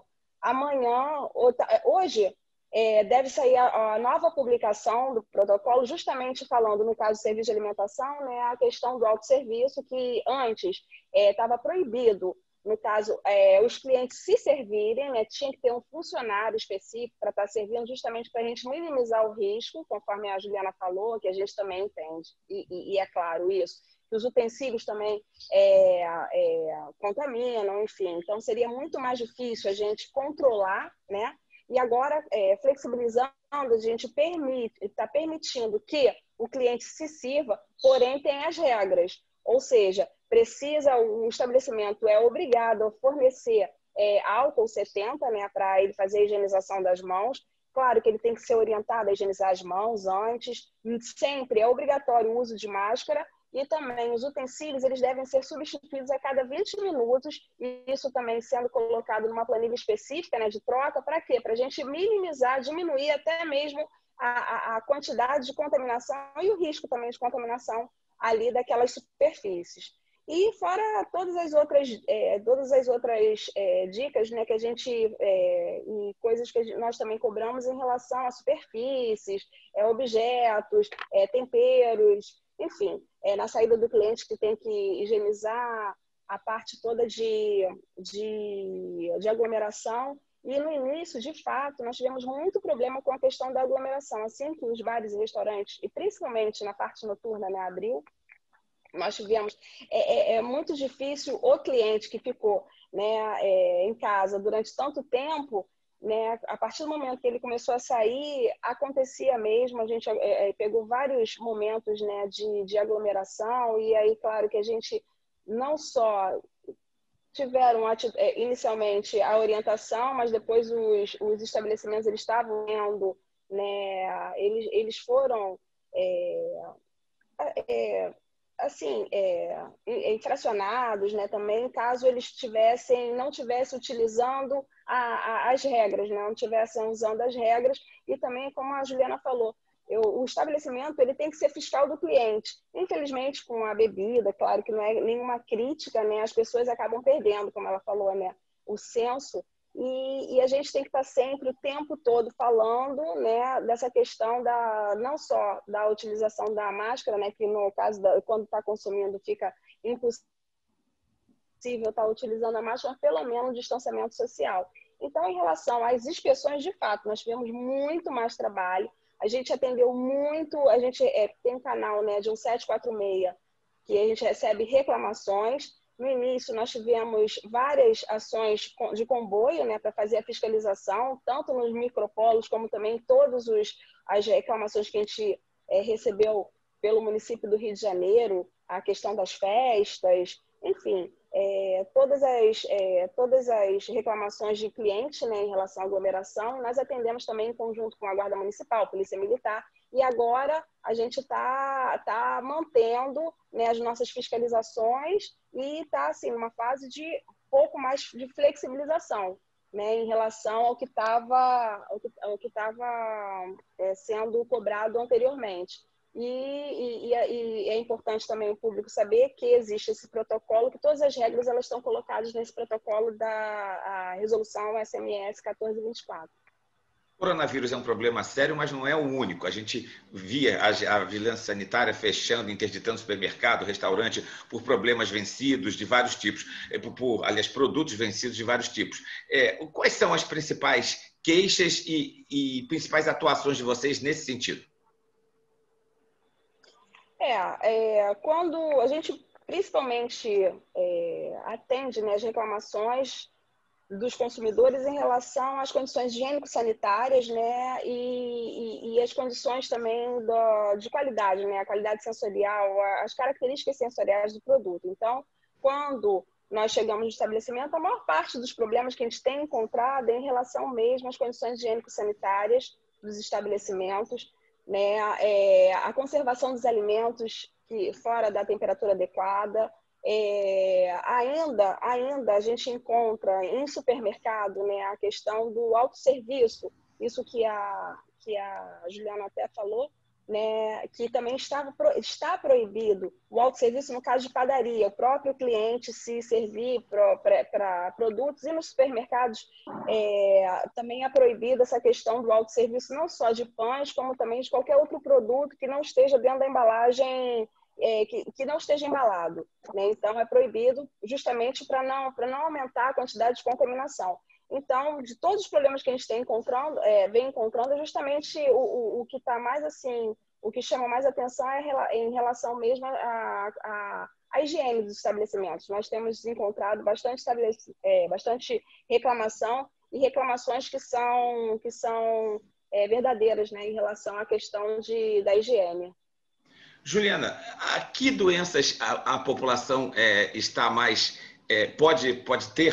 Hoje, deve sair a nova publicação do protocolo, justamente falando, no caso do serviço de alimentação, né, a questão do autosserviço, que antes estava proibido, no caso, os clientes se servirem, né, tinha que ter um funcionário específico para estar servindo, justamente para a gente minimizar o risco, conforme a Juliana falou, que a gente também entende, e é claro isso, que os utensílios também contaminam, enfim. Então, seria muito mais difícil a gente controlar, né? E agora, flexibilizando, a gente está permitindo que o cliente se sirva, porém tem as regras. Ou seja, o estabelecimento é obrigado a fornecer álcool 70, né, para ele fazer a higienização das mãos. Claro que ele tem que ser orientado a higienizar as mãos antes. Sempre é obrigatório o uso de máscara. E também os utensílios, eles devem ser substituídos a cada 20 minutos, e isso também sendo colocado numa planilha específica, né, de troca. Para quê? Para a gente minimizar, diminuir até mesmo a quantidade de contaminação e o risco também de contaminação ali daquelas superfícies. E fora todas as outras dicas, né, que a gente e coisas que nós também cobramos em relação a superfícies, objetos, temperos, enfim, na saída do cliente que tem que higienizar a parte toda de aglomeração. E no início, de fato, nós tivemos muito problema com a questão da aglomeração. Assim que os bares e restaurantes, e principalmente na parte noturna, né, abriu, nós tivemos... É muito difícil o cliente que ficou, né, em casa durante tanto tempo, né, a partir do momento que ele começou a sair, acontecia mesmo, a gente pegou vários momentos, né, de aglomeração, e aí, claro, que a gente não só tiveram inicialmente a orientação, mas depois os estabelecimentos eles estavam vendo, né, eles foram assim, infracionados, né, também, caso eles não tivessem utilizando as regras, né, não estivessem usando as regras, e também, como a Juliana falou, o estabelecimento ele tem que ser fiscal do cliente. Infelizmente, com a bebida, claro que não é nenhuma crítica, né, as pessoas acabam perdendo, como ela falou, né, o senso, e a gente tem que estar sempre, o tempo todo, falando, né, dessa questão não só da utilização da máscara, né, que no caso, quando está consumindo, fica impossível estar utilizando a máscara, mas pelo menos distanciamento social. Então, em relação às inspeções, de fato, nós tivemos muito mais trabalho. A gente atendeu muito, a gente tem um canal, né, de 1746, que a gente recebe reclamações. No início, nós tivemos várias ações de comboio, né, para fazer a fiscalização, tanto nos micropolos, como também todas as reclamações que a gente recebeu pelo município do Rio de Janeiro, a questão das festas, enfim, todas as reclamações de clientes, né, em relação à aglomeração, nós atendemos também em conjunto com a Guarda Municipal, Polícia Militar, e agora a gente tá mantendo, né, as nossas fiscalizações e está assim, numa fase de pouco mais de flexibilização, né, em relação ao que estava sendo cobrado anteriormente. E é importante também o público saber que existe esse protocolo, que todas as regras elas estão colocadas nesse protocolo da resolução SMS 1424. O coronavírus é um problema sério, mas não é o único. A gente via a vigilância sanitária fechando, interditando supermercado, restaurante, por problemas vencidos de vários tipos, aliás, produtos vencidos de vários tipos. Quais são as principais queixas e principais atuações de vocês nesse sentido? Quando a gente principalmente atende, né, as reclamações dos consumidores em relação às condições higiênico-sanitárias, né, e as condições também de qualidade, né, a qualidade sensorial, as características sensoriais do produto. Então, quando nós chegamos no estabelecimento, a maior parte dos problemas que a gente tem encontrado é em relação mesmo às condições higiênico-sanitárias dos estabelecimentos, né, a conservação dos alimentos fora da temperatura adequada. Ainda a gente encontra em supermercado, né, a questão do autosserviço, isso que a Juliana até falou, né, que também está proibido o autosserviço no caso de padaria, o próprio cliente se servir para produtos, e nos supermercados também é proibida essa questão do autosserviço, não só de pães, como também de qualquer outro produto que não esteja dentro da embalagem, que não esteja embalado, né? Então, é proibido justamente para não aumentar a quantidade de contaminação. Então, de todos os problemas que a gente vem encontrando, é justamente o que está mais assim, o que chama mais atenção em relação mesmo à higiene dos estabelecimentos. Nós temos encontrado bastante reclamação e reclamações que são verdadeiras, né, em relação à questão da higiene. Juliana, a que doenças a população está mais... pode ter,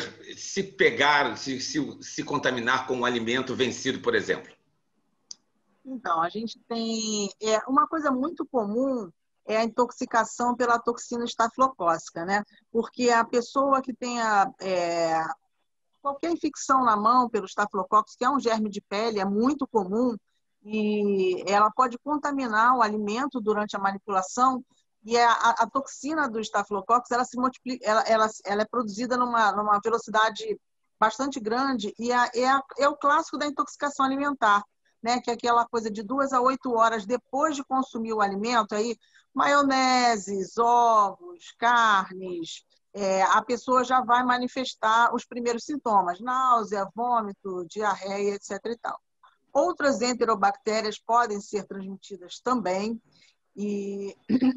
se contaminar com um alimento vencido, por exemplo? Então, a gente tem... uma coisa muito comum é a intoxicação pela toxina estafilocócica, né? Porque a pessoa que tenha qualquer infecção na mão pelo estafilococcus, que é um germe de pele, é muito comum, e ela pode contaminar o alimento durante a manipulação, e a toxina do estafilococcus, ela se multiplica, ela é produzida numa velocidade bastante grande, e é o clássico da intoxicação alimentar. né, que é aquela coisa de 2 a 8 horas depois de consumir o alimento, aí maioneses, ovos, carnes, a pessoa já vai manifestar os primeiros sintomas, náusea, vômito, diarreia, etc. e tal. Outras enterobactérias podem ser transmitidas também, e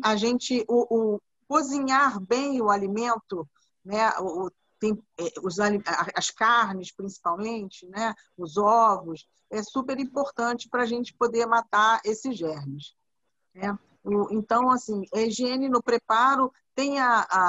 cozinhar bem o alimento, né, as carnes principalmente, né, os ovos, é super importante para a gente poder matar esses germes, né? Então, assim, a higiene no preparo tem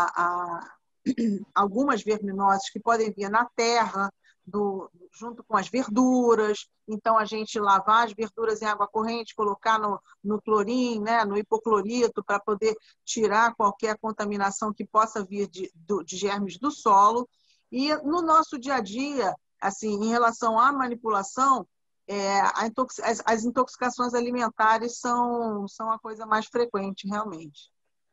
algumas verminoses que podem vir na terra, junto com as verduras. Então, a gente lavar as verduras em água corrente, colocar no clorim, né, no hipoclorito, para poder tirar qualquer contaminação que possa vir de germes do solo. E no nosso dia a dia, assim, em relação à manipulação, as intoxicações alimentares são a coisa mais frequente, realmente.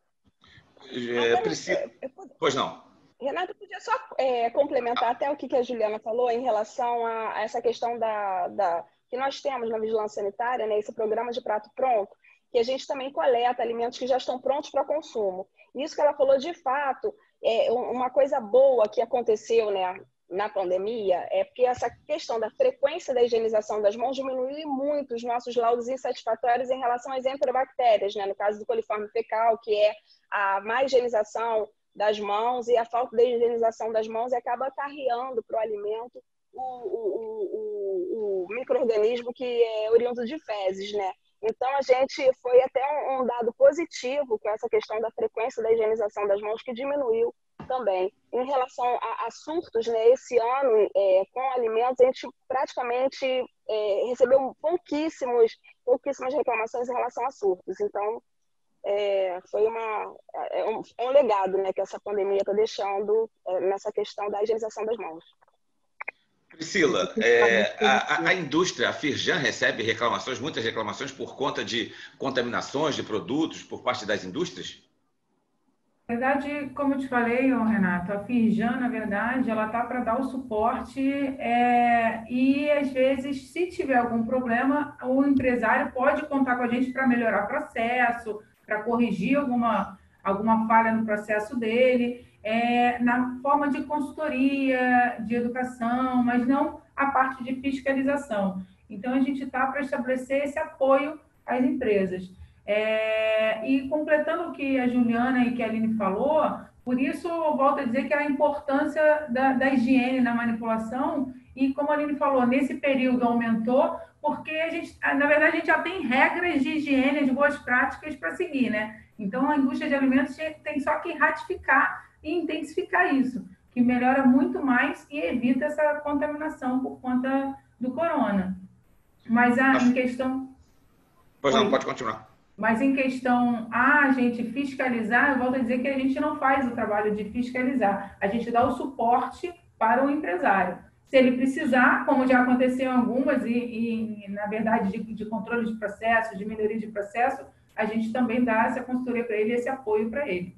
Pois não. Renata, podia só complementar até o que a Juliana falou em relação a essa questão que nós temos na vigilância sanitária, né, esse programa de prato pronto, que a gente também coleta alimentos que já estão prontos para consumo. Isso que ela falou, de fato, é uma coisa boa que aconteceu, né, na pandemia, é porque essa questão da frequência da higienização das mãos diminuiu muito os nossos laudos insatisfatórios em relação às enterobactérias, né, no caso do coliforme fecal, que é a má higienização das mãos, e a falta de higienização das mãos acaba acarreando para o alimento o micro-organismo que é oriundo de fezes, né? Então, foi até um dado positivo com essa questão da frequência da higienização das mãos, que diminuiu também. Em relação a surtos, né, esse ano, com alimentos, a gente praticamente recebeu pouquíssimas reclamações em relação a surtos. Então, foi um legado, né, que essa pandemia está deixando nessa questão da higienização das mãos. Priscila, a indústria, a Firjan, recebe reclamações, muitas reclamações por conta de contaminações de produtos por parte das indústrias? Na verdade, como eu te falei, Renato, a Firjan, na verdade, ela está para dar o suporte e, às vezes, se tiver algum problema, o empresário pode contar com a gente para melhorar o processo, para corrigir alguma falha no processo dele, na forma de consultoria, de educação, mas não a parte de fiscalização. Então, a gente está para estabelecer esse apoio às empresas. E completando o que a Juliana e que a Aline falou, por isso eu volto a dizer que a importância da higiene na manipulação, e como a Aline falou, nesse período aumentou, porque na verdade a gente já tem regras de higiene, de boas práticas para seguir, né? Então a indústria de alimentos tem só que ratificar e intensificar isso, que melhora muito mais e evita essa contaminação por conta do corona. Mas em questão... Pois não, pode continuar. Mas em questão a gente fiscalizar, eu volto a dizer que a gente não faz o trabalho de fiscalizar. A gente dá o suporte para o empresário. Se ele precisar, como já aconteceu em algumas, e na verdade, de controle de processo, de melhoria de processo, a gente também dá essa consultoria para ele, esse apoio para ele.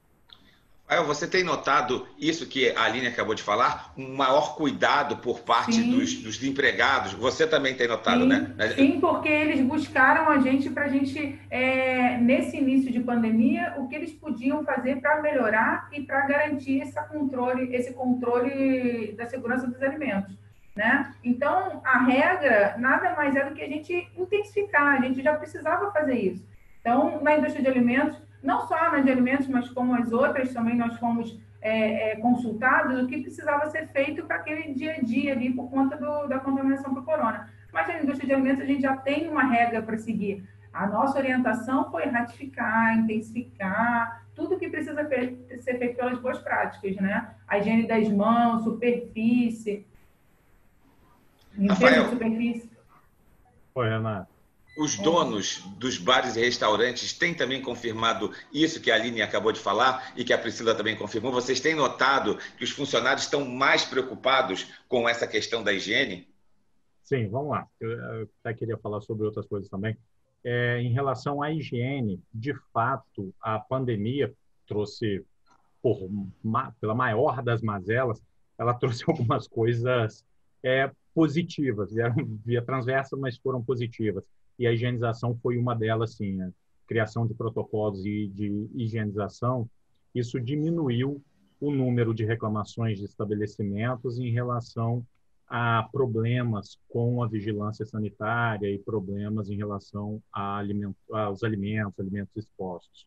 Você tem notado isso que a Aline acabou de falar? Um maior cuidado por parte dos empregados? Você também tem notado, sim, né? Sim, porque eles buscaram a gente para a gente, nesse início de pandemia, o que eles podiam fazer para melhorar e para garantir esse controle da segurança dos alimentos, né? Então, a regra nada mais é do que a gente intensificar, a gente já precisava fazer isso. Então, na indústria de alimentos, não só na de alimentos, mas como as outras também, nós fomos consultados o que precisava ser feito para aquele dia a dia ali, por conta da contaminação por corona. Mas na indústria de alimentos a gente já tem uma regra para seguir. A nossa orientação foi ratificar, intensificar, tudo que precisa ser feito pelas boas práticas, né? A higiene das mãos, superfície, limpeza de superfície. Oi, Renato. Os donos dos bares e restaurantes têm também confirmado isso que a Aline acabou de falar e que a Priscila também confirmou. Vocês têm notado que os funcionários estão mais preocupados com essa questão da higiene? Sim, vamos lá. Eu até queria falar sobre outras coisas também. Em relação à higiene, de fato, a pandemia trouxe, pela maior das mazelas, ela trouxe algumas coisas positivas, vieram via transversa, mas foram positivas. E a higienização foi uma delas, sim. A criação de protocolos e de higienização, isso diminuiu o número de reclamações de estabelecimentos em relação a problemas com a vigilância sanitária e problemas em relação aos alimentos expostos.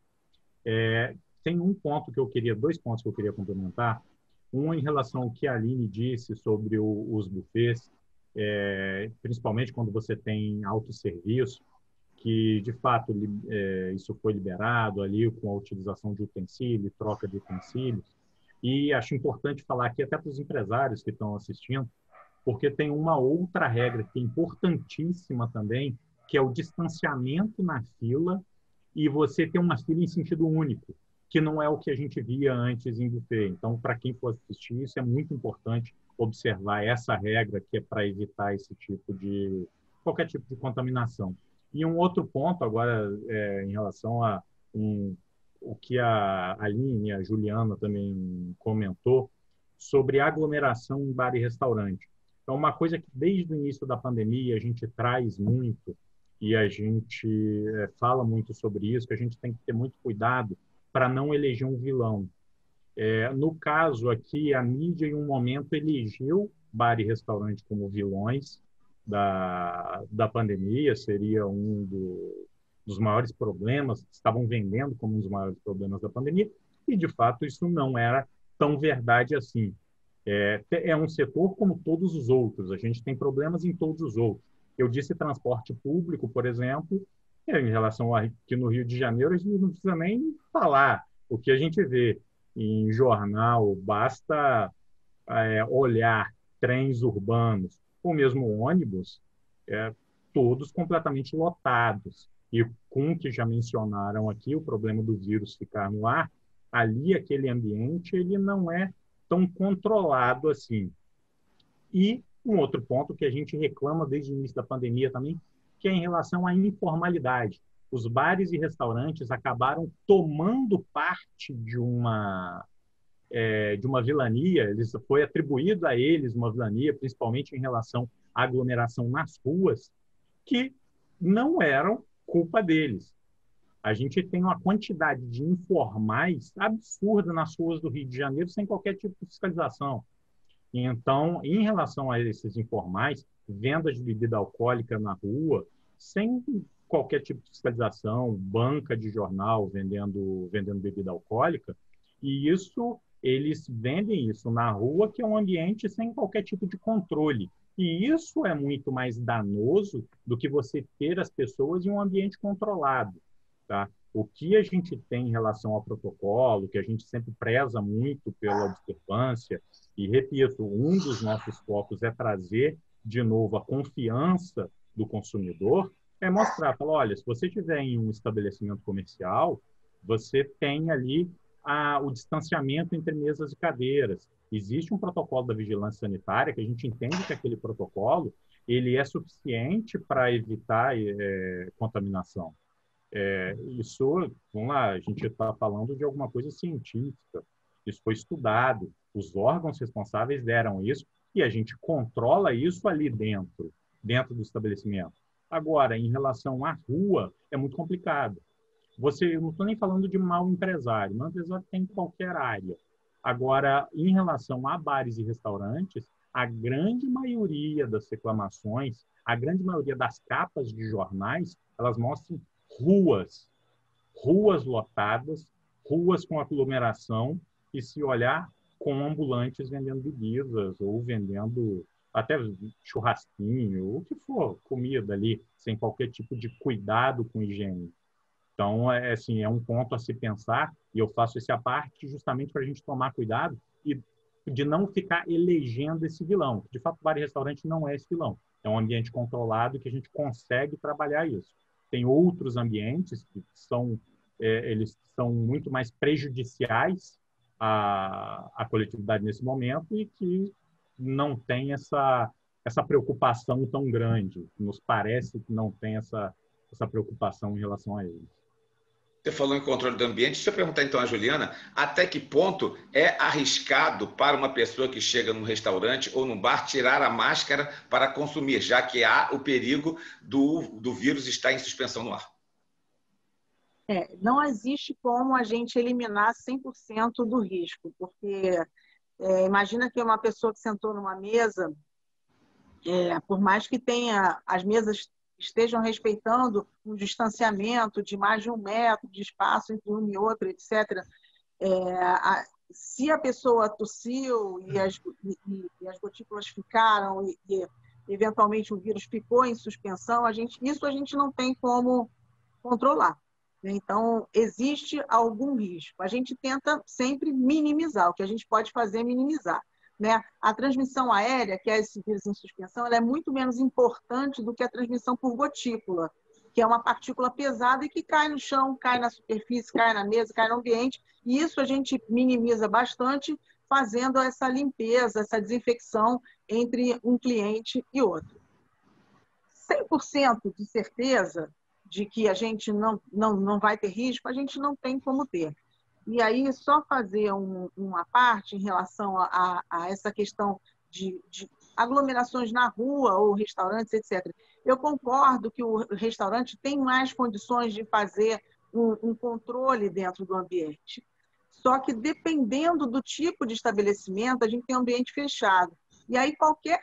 Tem dois pontos que eu queria complementar. Um em relação ao que a Aline disse sobre os buffets, principalmente quando você tem autosserviço, que de fato isso foi liberado ali com a utilização de utensílios, troca de utensílios. E acho importante falar aqui até para os empresários que estão assistindo, porque tem uma outra regra que é importantíssima também, que é o distanciamento na fila e você ter uma fila em sentido único, que não é o que a gente via antes em buffet. Então, para quem for assistir, isso é muito importante observar essa regra, que é para evitar qualquer tipo de contaminação. E um outro ponto agora, em relação a o que a Aline e a Juliana também comentou, sobre aglomeração em bar e restaurante. Então, uma coisa que desde o início da pandemia a gente traz muito, e a gente fala muito sobre isso, que a gente tem que ter muito cuidado para não eleger um vilão. No caso aqui, a mídia, em um momento, elegeu bar e restaurante como vilões da pandemia, seria dos maiores problemas, estavam vendendo como um dos maiores problemas da pandemia, e, de fato, isso não era tão verdade assim. É um setor como todos os outros, a gente tem problemas em todos os outros. Eu disse transporte público, por exemplo, em relação aqui no Rio de Janeiro, a gente não precisa nem falar o que a gente vê em jornal, basta olhar trens urbanos, ou mesmo ônibus, todos completamente lotados. E com o que já mencionaram aqui, o problema do vírus ficar no ar, ali aquele ambiente ele não é tão controlado assim. E um outro ponto que a gente reclama desde o início da pandemia também, que é em relação à informalidade. Os bares e restaurantes acabaram tomando parte de uma vilania, foi atribuído a eles uma vilania, principalmente em relação à aglomeração nas ruas, que não eram culpa deles. A gente tem uma quantidade de informais absurda nas ruas do Rio de Janeiro sem qualquer tipo de fiscalização. Então, em relação a esses informais, venda de bebida alcoólica na rua, sem qualquer tipo de fiscalização, banca de jornal vendendo bebida alcoólica, e eles vendem isso na rua, que é um ambiente sem qualquer tipo de controle. E isso é muito mais danoso do que você ter as pessoas em um ambiente controlado. Tá? O que a gente tem em relação ao protocolo, que a gente sempre preza muito pela observância, e repito, um dos nossos focos é trazer de novo a confiança do consumidor, é mostrar, falar, olha, se você estiver em um estabelecimento comercial, você tem ali o distanciamento entre mesas e cadeiras. Existe um protocolo da vigilância sanitária que a gente entende que aquele protocolo ele é suficiente para evitar contaminação. Vamos lá, a gente está falando de alguma coisa científica. Isso foi estudado, os órgãos responsáveis deram isso e a gente controla isso ali dentro do estabelecimento. Agora, em relação à rua, é muito complicado. Eu não estou nem falando de mau empresário tem em qualquer área. Agora, em relação a bares e restaurantes, a grande maioria das reclamações, a grande maioria das capas de jornais, elas mostram ruas lotadas, ruas com aglomeração, e se olhar com ambulantes vendendo bebidas ou vendendo até churrasquinho, o que for, comida ali, sem qualquer tipo de cuidado com higiene. Então, é um ponto a se pensar, e eu faço essa parte justamente para a gente tomar cuidado e de não ficar elegendo esse vilão. De fato, bar e restaurante não é esse vilão. É um ambiente controlado que a gente consegue trabalhar isso. Tem outros ambientes que eles são muito mais prejudiciais à coletividade nesse momento e que não tem essa preocupação tão grande. Nos parece que não tem essa preocupação em relação a eles. Você falou em controle do ambiente. Deixa eu perguntar então a Juliana, até que ponto é arriscado para uma pessoa que chega num restaurante ou num bar tirar a máscara para consumir, já que há o perigo do vírus estar em suspensão no ar? Não existe como a gente eliminar 100% do risco, porque imagina que uma pessoa que sentou numa mesa, por mais que tenha as mesas estejam respeitando um distanciamento de mais de 1 metro de espaço entre um e outro, etc., se a pessoa tossiu e as gotículas ficaram e eventualmente o vírus ficou em suspensão, isso a gente não tem como controlar. Então, existe algum risco. A gente tenta sempre minimizar. O que a gente pode fazer é minimizar. A transmissão aérea, que é esse vírus em suspensão, ela é muito menos importante do que a transmissão por gotícula, que é uma partícula pesada e que cai no chão, cai na superfície, cai na mesa, cai no ambiente. E isso a gente minimiza bastante fazendo essa limpeza, essa desinfecção entre um cliente e outro. 100% de certeza de que a gente não vai ter risco, a gente não tem como ter. E aí, só fazer uma parte em relação a essa questão de aglomerações na rua ou restaurantes, etc. Eu concordo que o restaurante tem mais condições de fazer um controle dentro do ambiente. Só que, dependendo do tipo de estabelecimento, a gente tem um ambiente fechado. E aí, qualquer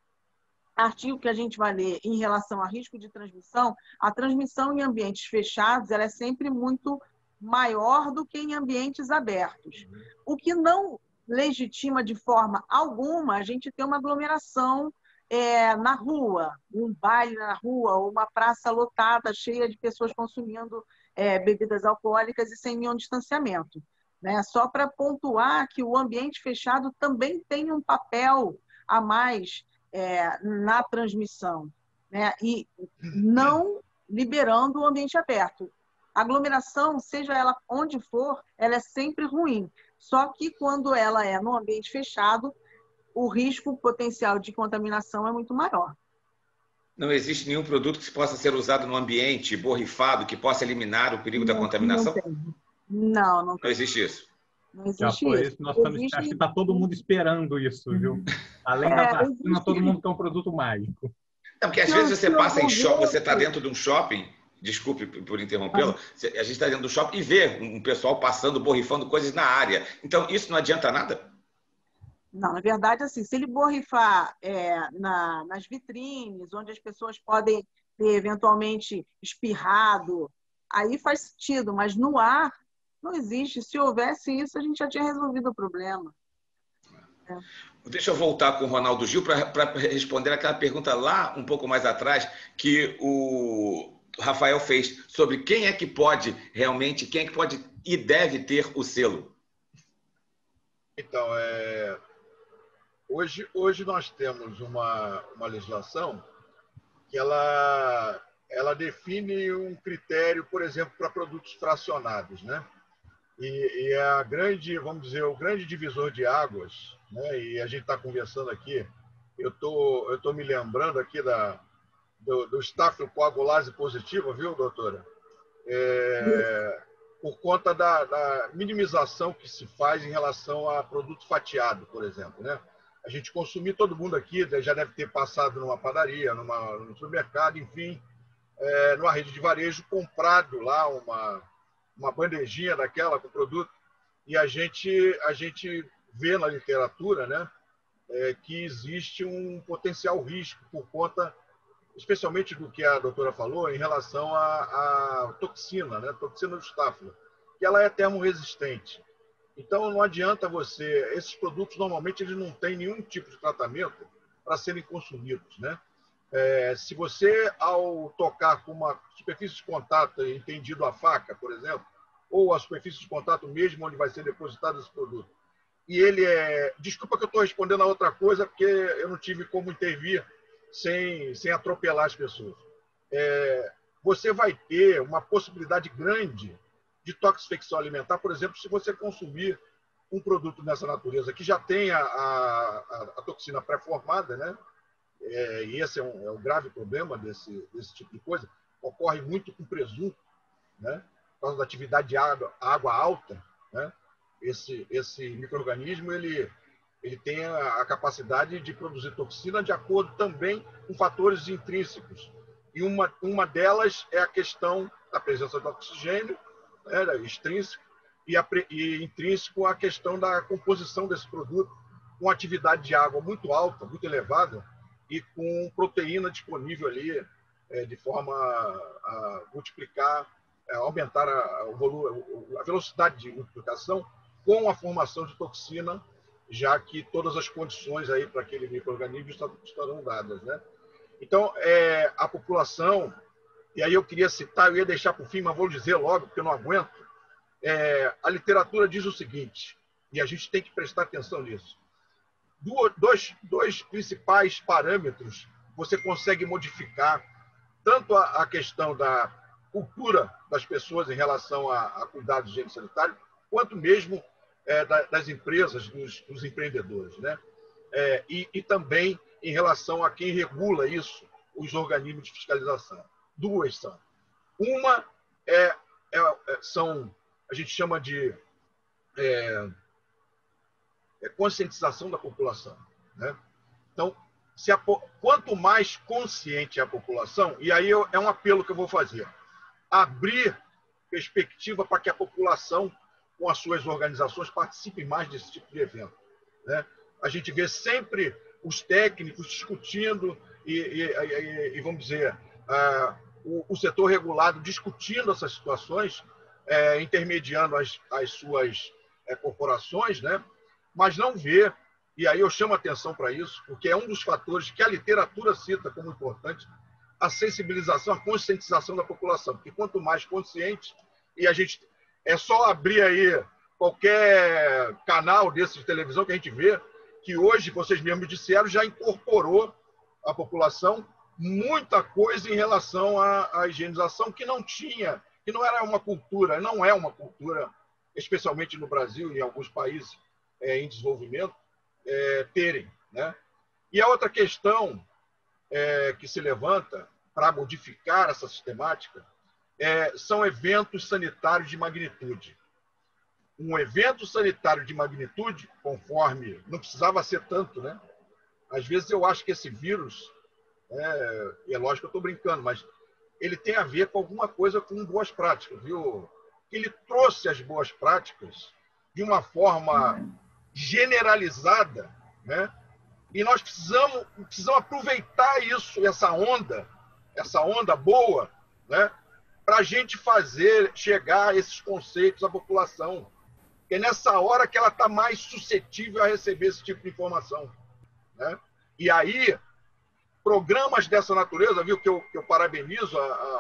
artigo que a gente vai ler em relação a risco de transmissão, a transmissão em ambientes fechados ela é sempre muito maior do que em ambientes abertos. O que não legitima de forma alguma a gente ter uma aglomeração na rua, um baile na rua, ou uma praça lotada, cheia de pessoas consumindo bebidas alcoólicas e sem nenhum distanciamento. Só para pontuar que o ambiente fechado também tem um papel a mais na transmissão, e não liberando o ambiente aberto. A aglomeração, seja ela onde for, ela é sempre ruim. Só que quando ela é no ambiente fechado, o risco potencial de contaminação é muito maior. Não existe nenhum produto que possa ser usado no ambiente borrifado que possa eliminar o perigo da contaminação? Não existe isso. Não existe isso. Acho que está todo mundo esperando isso, viu? Além da vacina, todo mundo quer um produto mágico. Porque às vezes você passa em shopping, você está dentro de um shopping, desculpe por interrompê-lo, a gente está dentro do shopping e vê um pessoal passando, borrifando coisas na área. Então, isso não adianta nada? Não, na verdade, assim, se ele borrifar nas vitrines, onde as pessoas podem ter eventualmente espirrado, aí faz sentido, mas no ar não existe. Se houvesse isso, a gente já tinha resolvido o problema. Deixa eu voltar com o Ronaldo Gil para responder aquela pergunta lá um pouco mais atrás que o Rafael fez sobre quem é que pode realmente, quem é que pode e deve ter o selo. Então, hoje nós temos uma legislação que ela define um critério, por exemplo, para produtos fracionados, né? E a grande, vamos dizer, o grande divisor de águas, né? E a gente está conversando aqui, eu tô me lembrando aqui do estafilocoagulase positiva, viu, doutora? Por conta da minimização que se faz em relação a produto fatiado, por exemplo, né? A gente consumir, todo mundo aqui já deve ter passado numa padaria, num supermercado, enfim, numa rede de varejo, comprado lá uma bandejinha daquela com produto, e a gente vê na literatura, né, que existe um potencial risco por conta, especialmente do que a doutora falou, em relação à toxina, né, toxina do estáfilo, que ela é termorresistente. Então, não adianta esses produtos, normalmente, eles não têm nenhum tipo de tratamento para serem consumidos, né? Se você, ao tocar com uma superfície de contato, entendido a faca, por exemplo, ou a superfície de contato mesmo onde vai ser depositado esse produto, e ele Desculpa que eu estou respondendo a outra coisa, porque eu não tive como intervir sem atropelar as pessoas. Você vai ter uma possibilidade grande de toxifecção alimentar, por exemplo, se você consumir um produto dessa natureza que já tem a toxina pré-formada, né? E esse é um grave problema desse tipo de coisa. Ocorre muito com presunto, né? causa da atividade de água alta, né? Esse micro-organismo ele tem a capacidade de produzir toxina de acordo também com fatores intrínsecos. E uma delas é a questão da presença do oxigênio, né, extrínseco, e intrínseco a questão da composição desse produto, com atividade de água muito alta, muito elevada, e com proteína disponível ali, de forma a multiplicar, aumentar a velocidade de multiplicação com a formação de toxina, já que todas as condições aí para aquele micro-organismo estarão dadas, né? Então, a população, e aí eu queria citar, eu ia deixar para o fim, mas vou dizer logo, porque eu não aguento, a literatura diz o seguinte, e a gente tem que prestar atenção nisso. Dois principais parâmetros você consegue modificar, tanto a questão da cultura das pessoas em relação a cuidados de higiene sanitário, quanto mesmo das empresas, dos empreendedores, né? E também em relação a quem regula isso, os organismos de fiscalização. Duas são. Uma são, a gente chama de conscientização da população, né? Então, quanto mais consciente é a população, e aí é um apelo que eu vou fazer, abrir perspectiva para que a população, com as suas organizações, participe mais desse tipo de evento, né? A gente vê sempre os técnicos discutindo e vamos dizer, o setor regulado discutindo essas situações, intermediando as suas corporações, né? Mas não vê, e aí eu chamo a atenção para isso, porque é um dos fatores que a literatura cita como importante, a sensibilização, a conscientização da população, porque quanto mais consciente, e a gente é só abrir aí qualquer canal desse de televisão que a gente vê, que hoje, vocês mesmos disseram, já incorporou a população muita coisa em relação à higienização que não tinha, que não era uma cultura, não é uma cultura, especialmente no Brasil e em alguns países em desenvolvimento, terem, né? E a outra questão que se levanta para modificar essa sistemática são eventos sanitários de magnitude. Um evento sanitário de magnitude, conforme, não precisava ser tanto, né? Às vezes eu acho que esse vírus, e é lógico que eu estou brincando, mas ele tem a ver com alguma coisa com boas práticas, viu? Ele trouxe as boas práticas de uma forma generalizada, né? E nós precisamos aproveitar isso, essa onda boa, né? Para a gente chegar a esses conceitos à população. É nessa hora que ela está mais suscetível a receber esse tipo de informação, né? E aí, programas dessa natureza, viu, que eu parabenizo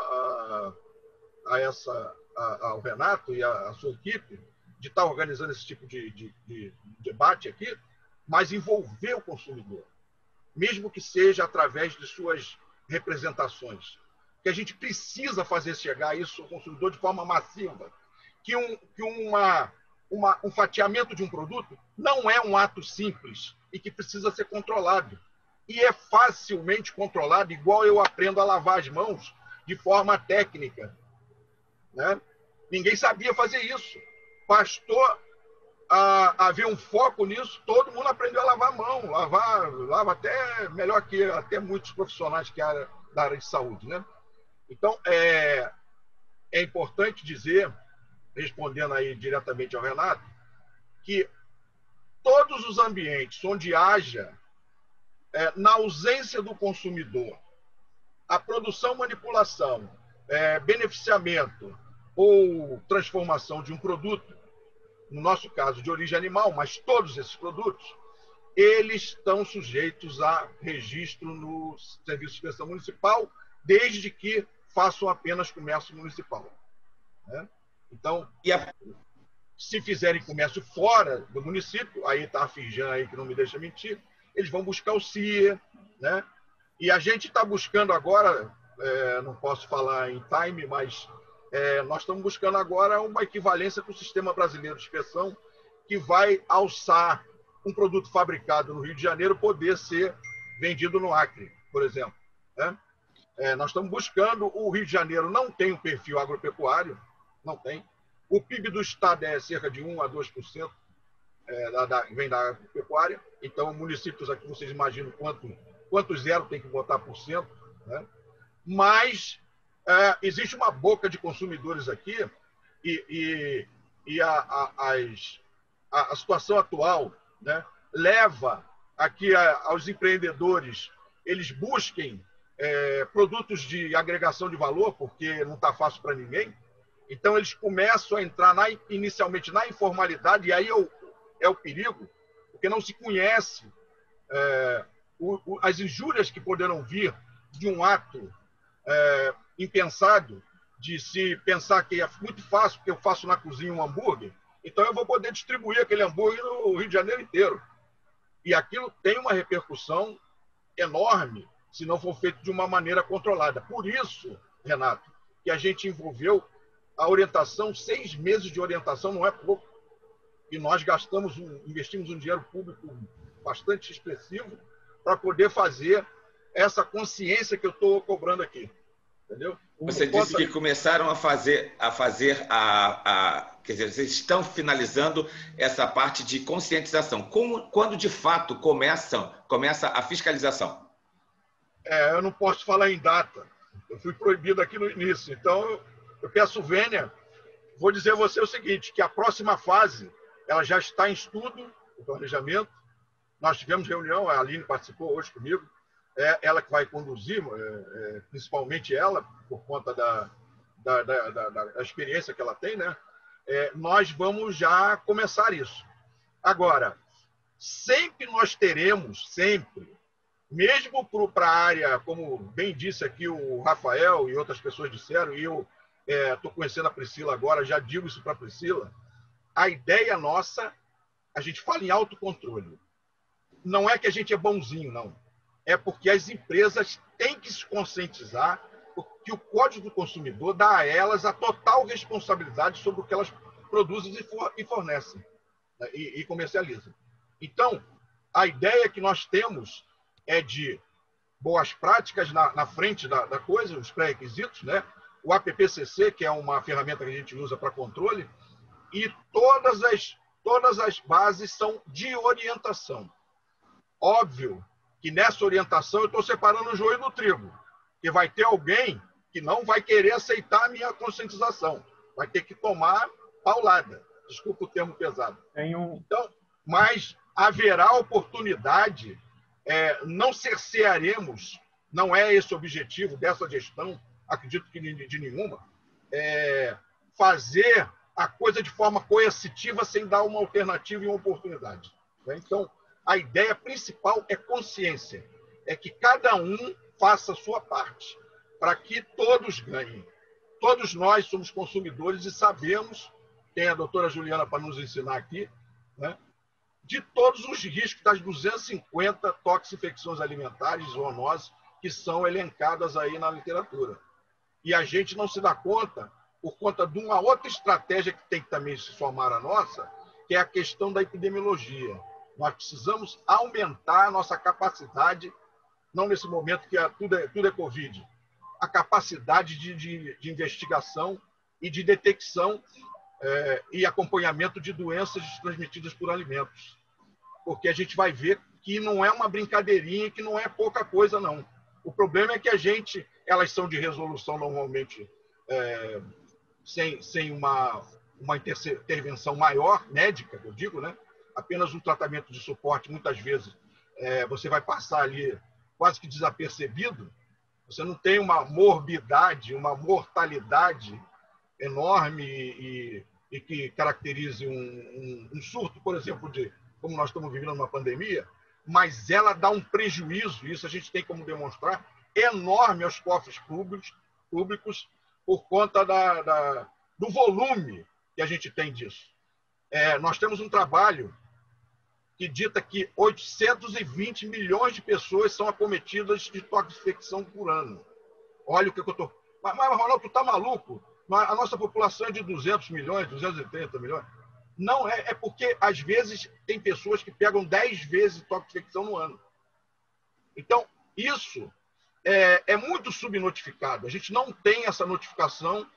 ao Renato e a sua equipe de estar organizando esse tipo de debate aqui, mas envolver o consumidor, mesmo que seja através de suas representações. Que a gente precisa fazer chegar isso ao consumidor de forma massiva, que um fatiamento de um produto não é um ato simples e que precisa ser controlado. E é facilmente controlado, igual eu aprendo a lavar as mãos de forma técnica, né? Ninguém sabia fazer isso. Bastou haver um foco nisso, todo mundo aprendeu a lavar a mão, lava até melhor que até muitos profissionais que da área de saúde, né? Então, é importante dizer, respondendo aí diretamente ao Renato, que todos os ambientes onde haja, na ausência do consumidor, a produção, manipulação, beneficiamento ou transformação de um produto, no nosso caso de origem animal, mas todos esses produtos, eles estão sujeitos a registro no Serviço de Inspeção Municipal, desde que façam apenas comércio municipal, né? Então, se fizerem comércio fora do município, aí está a Firjan aí que não me deixa mentir, eles vão buscar o CIE, né? E a gente está buscando agora, não posso falar em time, mas nós estamos buscando agora uma equivalência com o Sistema Brasileiro de Inspeção, que vai alçar um produto fabricado no Rio de Janeiro poder ser vendido no Acre, por exemplo, né? Nós estamos buscando, o Rio de Janeiro não tem um perfil agropecuário, Não tem. O PIB do Estado é cerca de 1 a 2%, vem da agropecuária. Então, municípios aqui, vocês imaginam quanto zero tem que botar por cento, né? Mas existe uma boca de consumidores aqui e a situação atual, né, leva a que aos empreendedores eles busquem produtos de agregação de valor, porque não está fácil para ninguém. Então, eles começam a entrar inicialmente na informalidade, e aí é o perigo, porque não se conhece as injúrias que poderão vir de um ato impensado, de se pensar que é muito fácil, porque eu faço na cozinha um hambúrguer, então eu vou poder distribuir aquele hambúrguer no Rio de Janeiro inteiro. E aquilo tem uma repercussão enorme se não for feito de uma maneira controlada. Por isso, Renato, que a gente envolveu a orientação, 6 meses de orientação não é pouco. E nós investimos um dinheiro público bastante expressivo para poder fazer essa consciência que eu estou cobrando aqui. Entendeu? Você disse que começaram a fazer quer dizer, vocês estão finalizando essa parte de conscientização. Quando de fato começa a fiscalização? Eu não posso falar em data. Eu fui proibido aqui no início. Então, eu peço vênia. Vou dizer a você o seguinte, que a próxima fase ela já está em estudo, o planejamento. Nós tivemos reunião, a Aline participou hoje comigo, ela que vai conduzir, principalmente ela, por conta da experiência que ela tem, né? Nós vamos já começar isso. Agora, sempre nós teremos, mesmo para a área, como bem disse aqui o Rafael e outras pessoas disseram, e eu estou conhecendo a Priscila agora, já digo isso para a Priscila, a ideia nossa, a gente fala em autocontrole. Não é que a gente é bonzinho, não. É porque as empresas têm que se conscientizar que o Código do Consumidor dá a elas a total responsabilidade sobre o que elas produzem e fornecem, né, e comercializam. Então, a ideia que nós temos é de boas práticas na frente da coisa, os pré-requisitos, né? O APPCC, que é uma ferramenta que a gente usa para controle, e todas as bases são de orientação. Óbvio que nessa orientação eu estou separando o joio do trigo, porque vai ter alguém que não vai querer aceitar a minha conscientização, vai ter que tomar paulada. Desculpa o termo pesado. Então, mas haverá oportunidade, não cercearemos, não é esse o objetivo dessa gestão, acredito que de nenhuma, fazer a coisa de forma coercitiva sem dar uma alternativa e uma oportunidade. Né? Então, a ideia principal é consciência, é que cada um faça a sua parte, para que todos ganhem. Todos nós somos consumidores e sabemos, tem a doutora Juliana para nos ensinar aqui, né, de todos os riscos das 250 toxinfecções alimentares, zoonoses, que são elencadas aí na literatura. E a gente não se dá conta, por conta de uma outra estratégia que tem que também se somar à nossa, que é a questão da epidemiologia. Nós precisamos aumentar a nossa capacidade, não nesse momento que tudo é Covid, a capacidade de investigação e de detecção e acompanhamento de doenças transmitidas por alimentos. Porque a gente vai ver que não é uma brincadeirinha, que não é pouca coisa, não. O problema é que elas são de resolução normalmente sem uma intervenção maior, médica, eu digo, né? Apenas um tratamento de suporte, muitas vezes, você vai passar ali quase que desapercebido, você não tem uma morbidade, uma mortalidade enorme e que caracterize um surto, por exemplo, como nós estamos vivendo uma pandemia, mas ela dá um prejuízo, isso a gente tem como demonstrar, enorme aos cofres públicos por conta do volume que a gente tem disso. Nós temos um trabalho que dita que 820 milhões de pessoas são acometidas de toxinfecção por ano. Olha o que eu estou... Mas, Ronaldo, tu está maluco? A nossa população é de 200 milhões, 230 milhões. Não, é porque, às vezes, tem pessoas que pegam 10 vezes toxinfecção no ano. Então, isso é muito subnotificado. A gente não tem essa notificação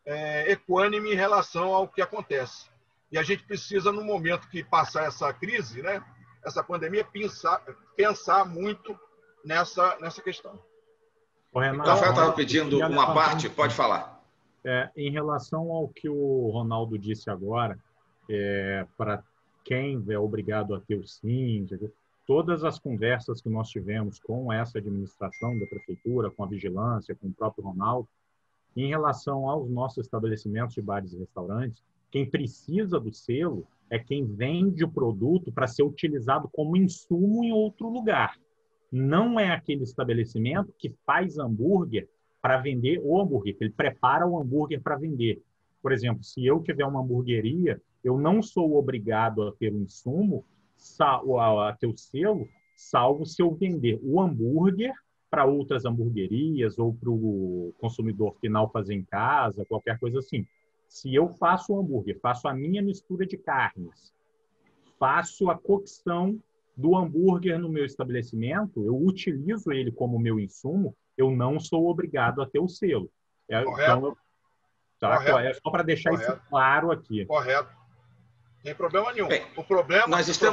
equânime em relação ao que acontece. E a gente precisa, no momento que passar essa crise, né, essa pandemia, pensar muito nessa questão. O Rafael estava pedindo uma parte, pode falar. Em relação ao que o Ronaldo disse agora, para quem é obrigado a ter o síndico, todas as conversas que nós tivemos com essa administração da prefeitura, com a vigilância, com o próprio Ronaldo, em relação aos nossos estabelecimentos de bares e restaurantes, quem precisa do selo é quem vende o produto para ser utilizado como insumo em outro lugar. Não é aquele estabelecimento que faz hambúrguer para vender o hambúrguer, ele prepara o hambúrguer para vender. Por exemplo, se eu tiver uma hamburgueria, eu não sou obrigado a ter um insumo, a ter o selo, salvo se eu vender o hambúrguer para outras hamburguerias ou para o consumidor final fazer em casa, qualquer coisa assim. Se eu faço o hambúrguer, faço a minha mistura de carnes, faço a cocção do hambúrguer no meu estabelecimento, eu utilizo ele como meu insumo, eu não sou obrigado a ter o selo. Então, é só para deixar isso claro aqui. Correto. Não tem problema nenhum. Bem, o problema...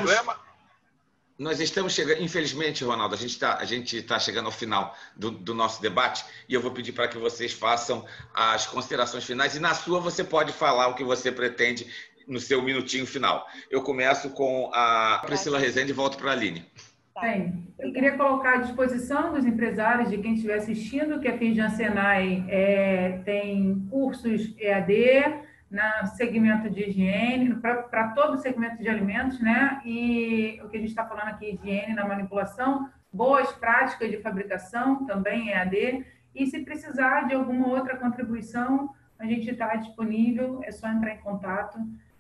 Nós estamos chegando, infelizmente, Ronaldo, a gente está chegando ao final do nosso debate e eu vou pedir para que vocês façam as considerações finais e na sua você pode falar o que você pretende no seu minutinho final. Eu começo com a Priscila Rezende e volto para a Aline. Bem, eu queria colocar à disposição dos empresários, de quem estiver assistindo, que a Firjan Senai tem cursos EAD, no segmento de higiene, para todo o segmento de alimentos, né? E o que a gente está falando aqui, higiene na manipulação, boas práticas de fabricação, também EAD. E se precisar de alguma outra contribuição, a gente está disponível, é só entrar em contato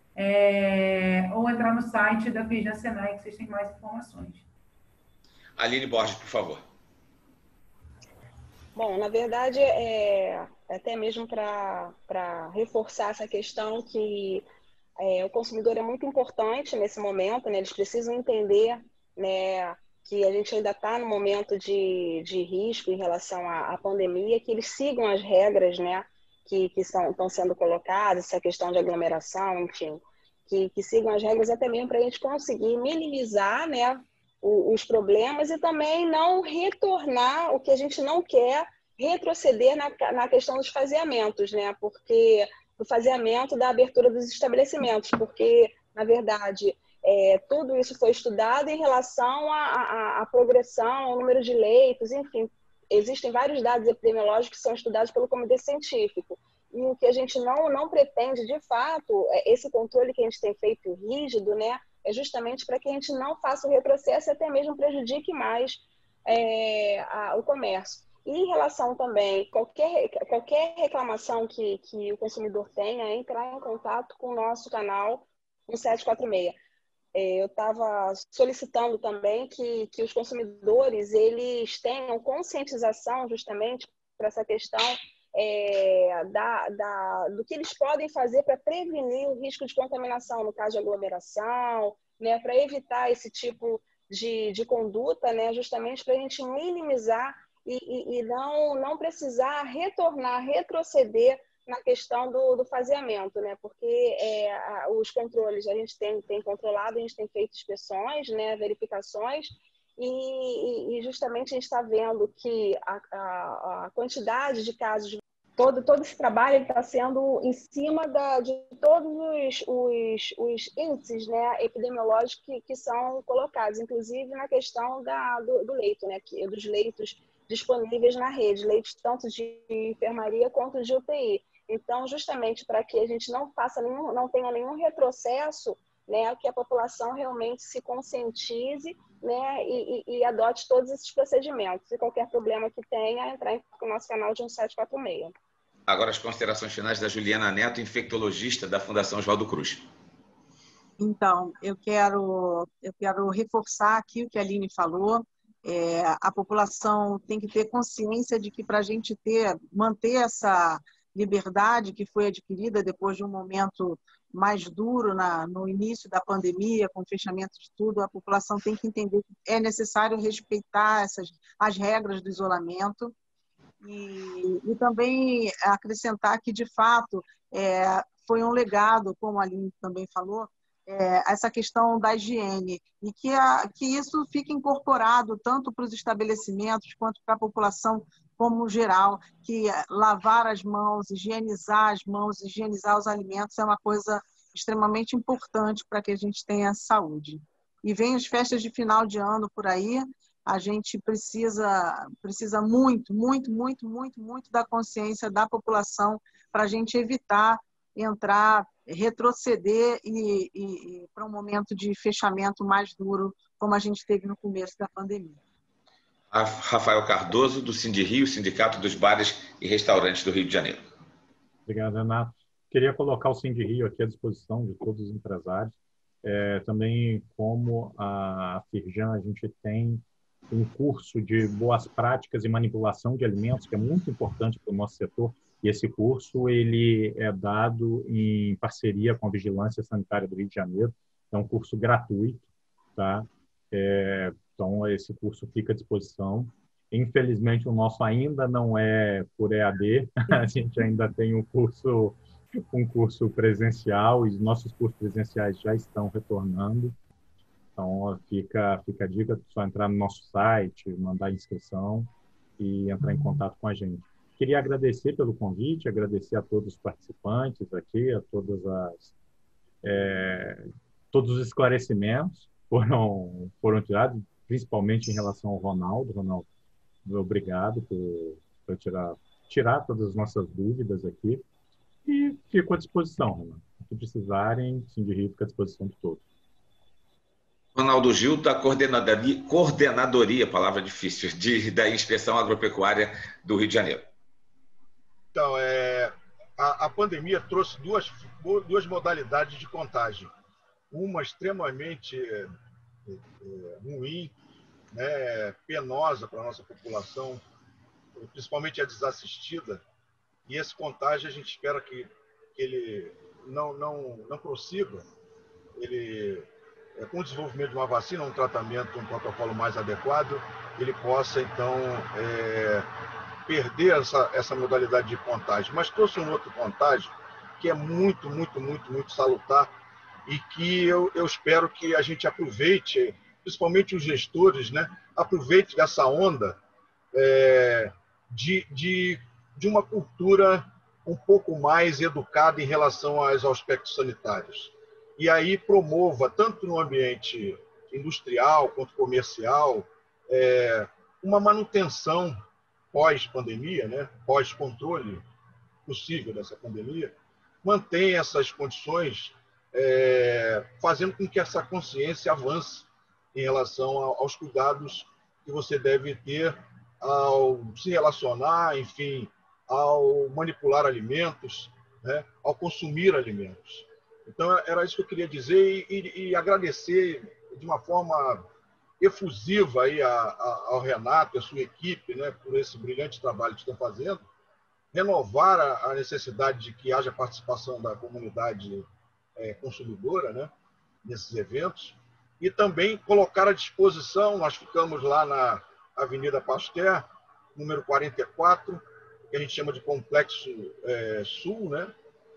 ou entrar no site da Firjan Senai, que vocês têm mais informações. Aline Borges, por favor. Bom, na verdade, até mesmo para reforçar essa questão que o consumidor é muito importante nesse momento, né? Eles precisam entender, né, que a gente ainda está no momento de risco em relação à pandemia, que eles sigam as regras, né, que estão sendo colocadas, essa questão de aglomeração, enfim, que sigam as regras até mesmo para a gente conseguir minimizar, né, os problemas e também não retornar o que a gente não quer, retroceder na questão dos faseamentos, né? Porque do faseamento da abertura dos estabelecimentos, porque, na verdade, tudo isso foi estudado em relação à progressão, ao número de leitos, enfim, existem vários dados epidemiológicos que são estudados pelo comitê científico. E o que a gente não pretende, de fato, esse controle que a gente tem feito rígido, né? É justamente para que a gente não faça o retrocesso e até mesmo prejudique mais o comércio. E em relação também, qualquer reclamação que o consumidor tenha, entrar em contato com o nosso canal 1746. Eu estava solicitando também que os consumidores eles tenham conscientização justamente para essa questão do que eles podem fazer para prevenir o risco de contaminação, no caso de aglomeração, né, para evitar esse tipo de conduta, né, justamente para a gente minimizar e não precisar retroceder na questão do faseamento, né, porque os controles a gente tem controlado, a gente tem feito inspeções, né, verificações, e justamente a gente está vendo que a quantidade de casos, todo esse trabalho está sendo em cima de todos os índices, né, epidemiológicos que são colocados, inclusive na questão do leito, né, dos leitos disponíveis na rede, leitos tanto de enfermaria quanto de UTI. Então, justamente para que a gente não tenha nenhum retrocesso, né, que a população realmente se conscientize, né, e adote todos esses procedimentos. E qualquer problema que tenha, entrar no nosso canal de 1746. Agora as considerações finais da Juliana Neto, infectologista da Fundação Oswaldo Cruz. Então, eu quero reforçar aqui o que a Aline falou. A população tem que ter consciência de que para a gente manter essa liberdade que foi adquirida depois de um momento mais duro no início da pandemia, com fechamento de tudo, a população tem que entender que é necessário respeitar as regras do isolamento E também acrescentar que, de fato, foi um legado, como a Aline também falou, essa questão da higiene, e que isso fique incorporado tanto para os estabelecimentos quanto para a população como geral, que lavar as mãos, higienizar as mãos, higienizar os alimentos é uma coisa extremamente importante para que a gente tenha saúde. E vem as festas de final de ano por aí, a gente precisa muito, muito, muito, muito, muito da consciência da população para a gente evitar retroceder e para um momento de fechamento mais duro, como a gente teve no começo da pandemia. Rafael Cardoso, do Sindirio, Sindicato dos Bares e Restaurantes do Rio de Janeiro. Obrigado, Renato. Queria colocar o Sindirio aqui à disposição de todos os empresários. Também, como a Firjan, a gente tem um curso de boas práticas e manipulação de alimentos, que é muito importante para o nosso setor. E esse curso ele é dado em parceria com a Vigilância Sanitária do Rio de Janeiro. É um curso gratuito, tá? Então, esse curso fica à disposição. Infelizmente, o nosso ainda não é por EAD. A gente ainda tem um curso presencial, e nossos cursos presenciais já estão retornando. Então, fica a dica, só entrar no nosso site, mandar a inscrição e entrar em contato com a gente. Queria agradecer pelo convite, agradecer a todos os participantes aqui, a todos os esclarecimentos foram tirados, principalmente em relação ao Ronaldo. Ronaldo, obrigado por tirar todas as nossas dúvidas aqui. E fico à disposição, Ronaldo. Se precisarem, Sindirio fica à disposição de todos. Ronaldo Gil, da Coordenadoria, palavra difícil, da Inspeção Agropecuária do Rio de Janeiro. Então, a pandemia trouxe duas modalidades de contágio. Uma extremamente ruim, né, penosa para a nossa população, principalmente a desassistida. E esse contágio a gente espera que ele não prossiga. Com o desenvolvimento de uma vacina, um tratamento, um protocolo mais adequado, ele possa, então, perder essa modalidade de contágio. Mas trouxe um outro contágio que é muito, muito, muito, muito salutar e que eu espero que a gente aproveite, principalmente os gestores, né, aproveite dessa onda de uma cultura um pouco mais educada em relação aos aspectos sanitários. E aí promova, tanto no ambiente industrial quanto comercial, uma manutenção pós-pandemia, né, pós-controle possível dessa pandemia, mantém essas condições, fazendo com que essa consciência avance em relação aos cuidados que você deve ter ao se relacionar, enfim, ao manipular alimentos, né, ao consumir alimentos. Então, era isso que eu queria dizer e agradecer de uma forma efusiva aí ao Renato e a sua equipe, né, por esse brilhante trabalho que estão fazendo, renovar a necessidade de que haja participação da comunidade consumidora, né, nesses eventos, e também colocar à disposição, nós ficamos lá na Avenida Pasteur, número 44, que a gente chama de Complexo Sul, né?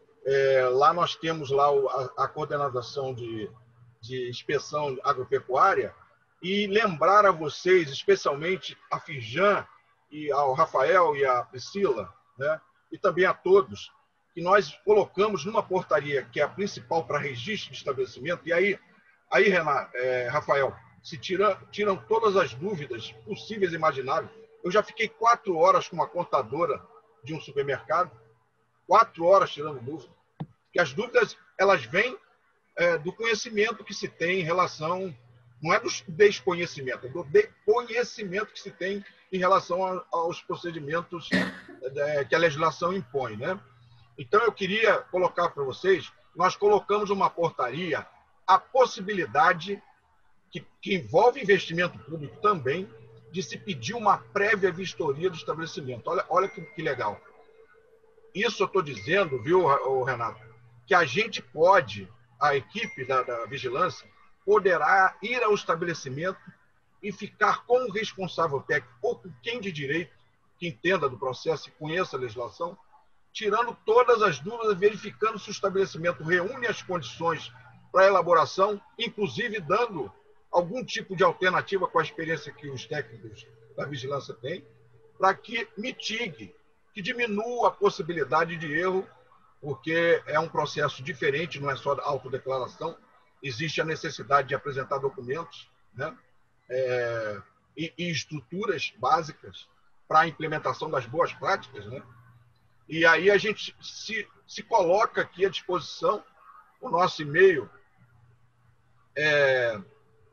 Lá nós temos lá a coordenação de inspeção agropecuária, e lembrar a vocês, especialmente a Firjan, e ao Rafael e à Priscila, né? E também a todos, que nós colocamos numa portaria que é a principal para registro de estabelecimento, e aí Renato, Rafael, se tiram todas as dúvidas possíveis e imagináveis. Eu já fiquei 4 horas com uma contadora de um supermercado, 4 horas tirando dúvida. Porque as dúvidas, elas vêm do conhecimento que se tem em relação, não é do desconhecimento, é do conhecimento que se tem em relação aos procedimentos que a legislação impõe, né? Então, eu queria colocar para vocês, nós colocamos uma portaria, a possibilidade, que envolve investimento público também, de se pedir uma prévia vistoria do estabelecimento. Olha que legal. Isso eu estou dizendo, viu, Renato, que a gente pode, a equipe da vigilância, poderá ir ao estabelecimento e ficar com o responsável técnico ou com quem de direito que entenda do processo e conheça a legislação, tirando todas as dúvidas, verificando se o estabelecimento reúne as condições para a elaboração, inclusive dando algum tipo de alternativa com a experiência que os técnicos da vigilância têm, para que mitigue, que diminua a possibilidade de erro, porque é um processo diferente, não é só autodeclaração, existe a necessidade de apresentar documentos, né? E estruturas básicas para a implementação das boas práticas, né? E aí a gente se coloca aqui à disposição. O nosso e-mail é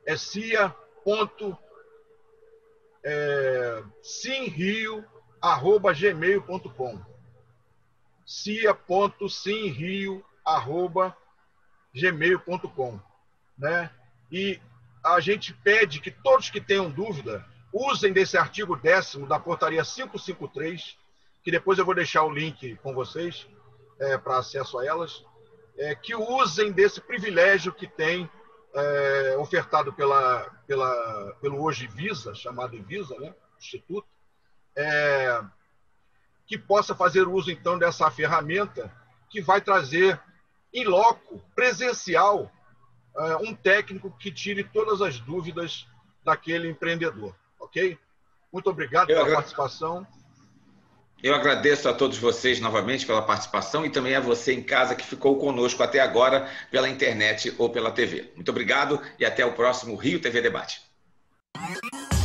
cia.simrio@gmail.com, cia.simrio@gmail.com, né? E a gente pede que todos que tenham dúvida usem desse artigo 10º da portaria 553, que depois eu vou deixar o link com vocês para acesso a elas, que usem desse privilégio que tem ofertado pelo hoje Visa, chamado Visa, né, Instituto, que possa fazer uso, então, dessa ferramenta que vai trazer, em loco, presencial, um técnico que tire todas as dúvidas daquele empreendedor, ok? Muito obrigado pela participação. Eu agradeço a todos vocês novamente pela participação e também a você em casa que ficou conosco até agora pela internet ou pela TV. Muito obrigado e até o próximo Rio TV Debate.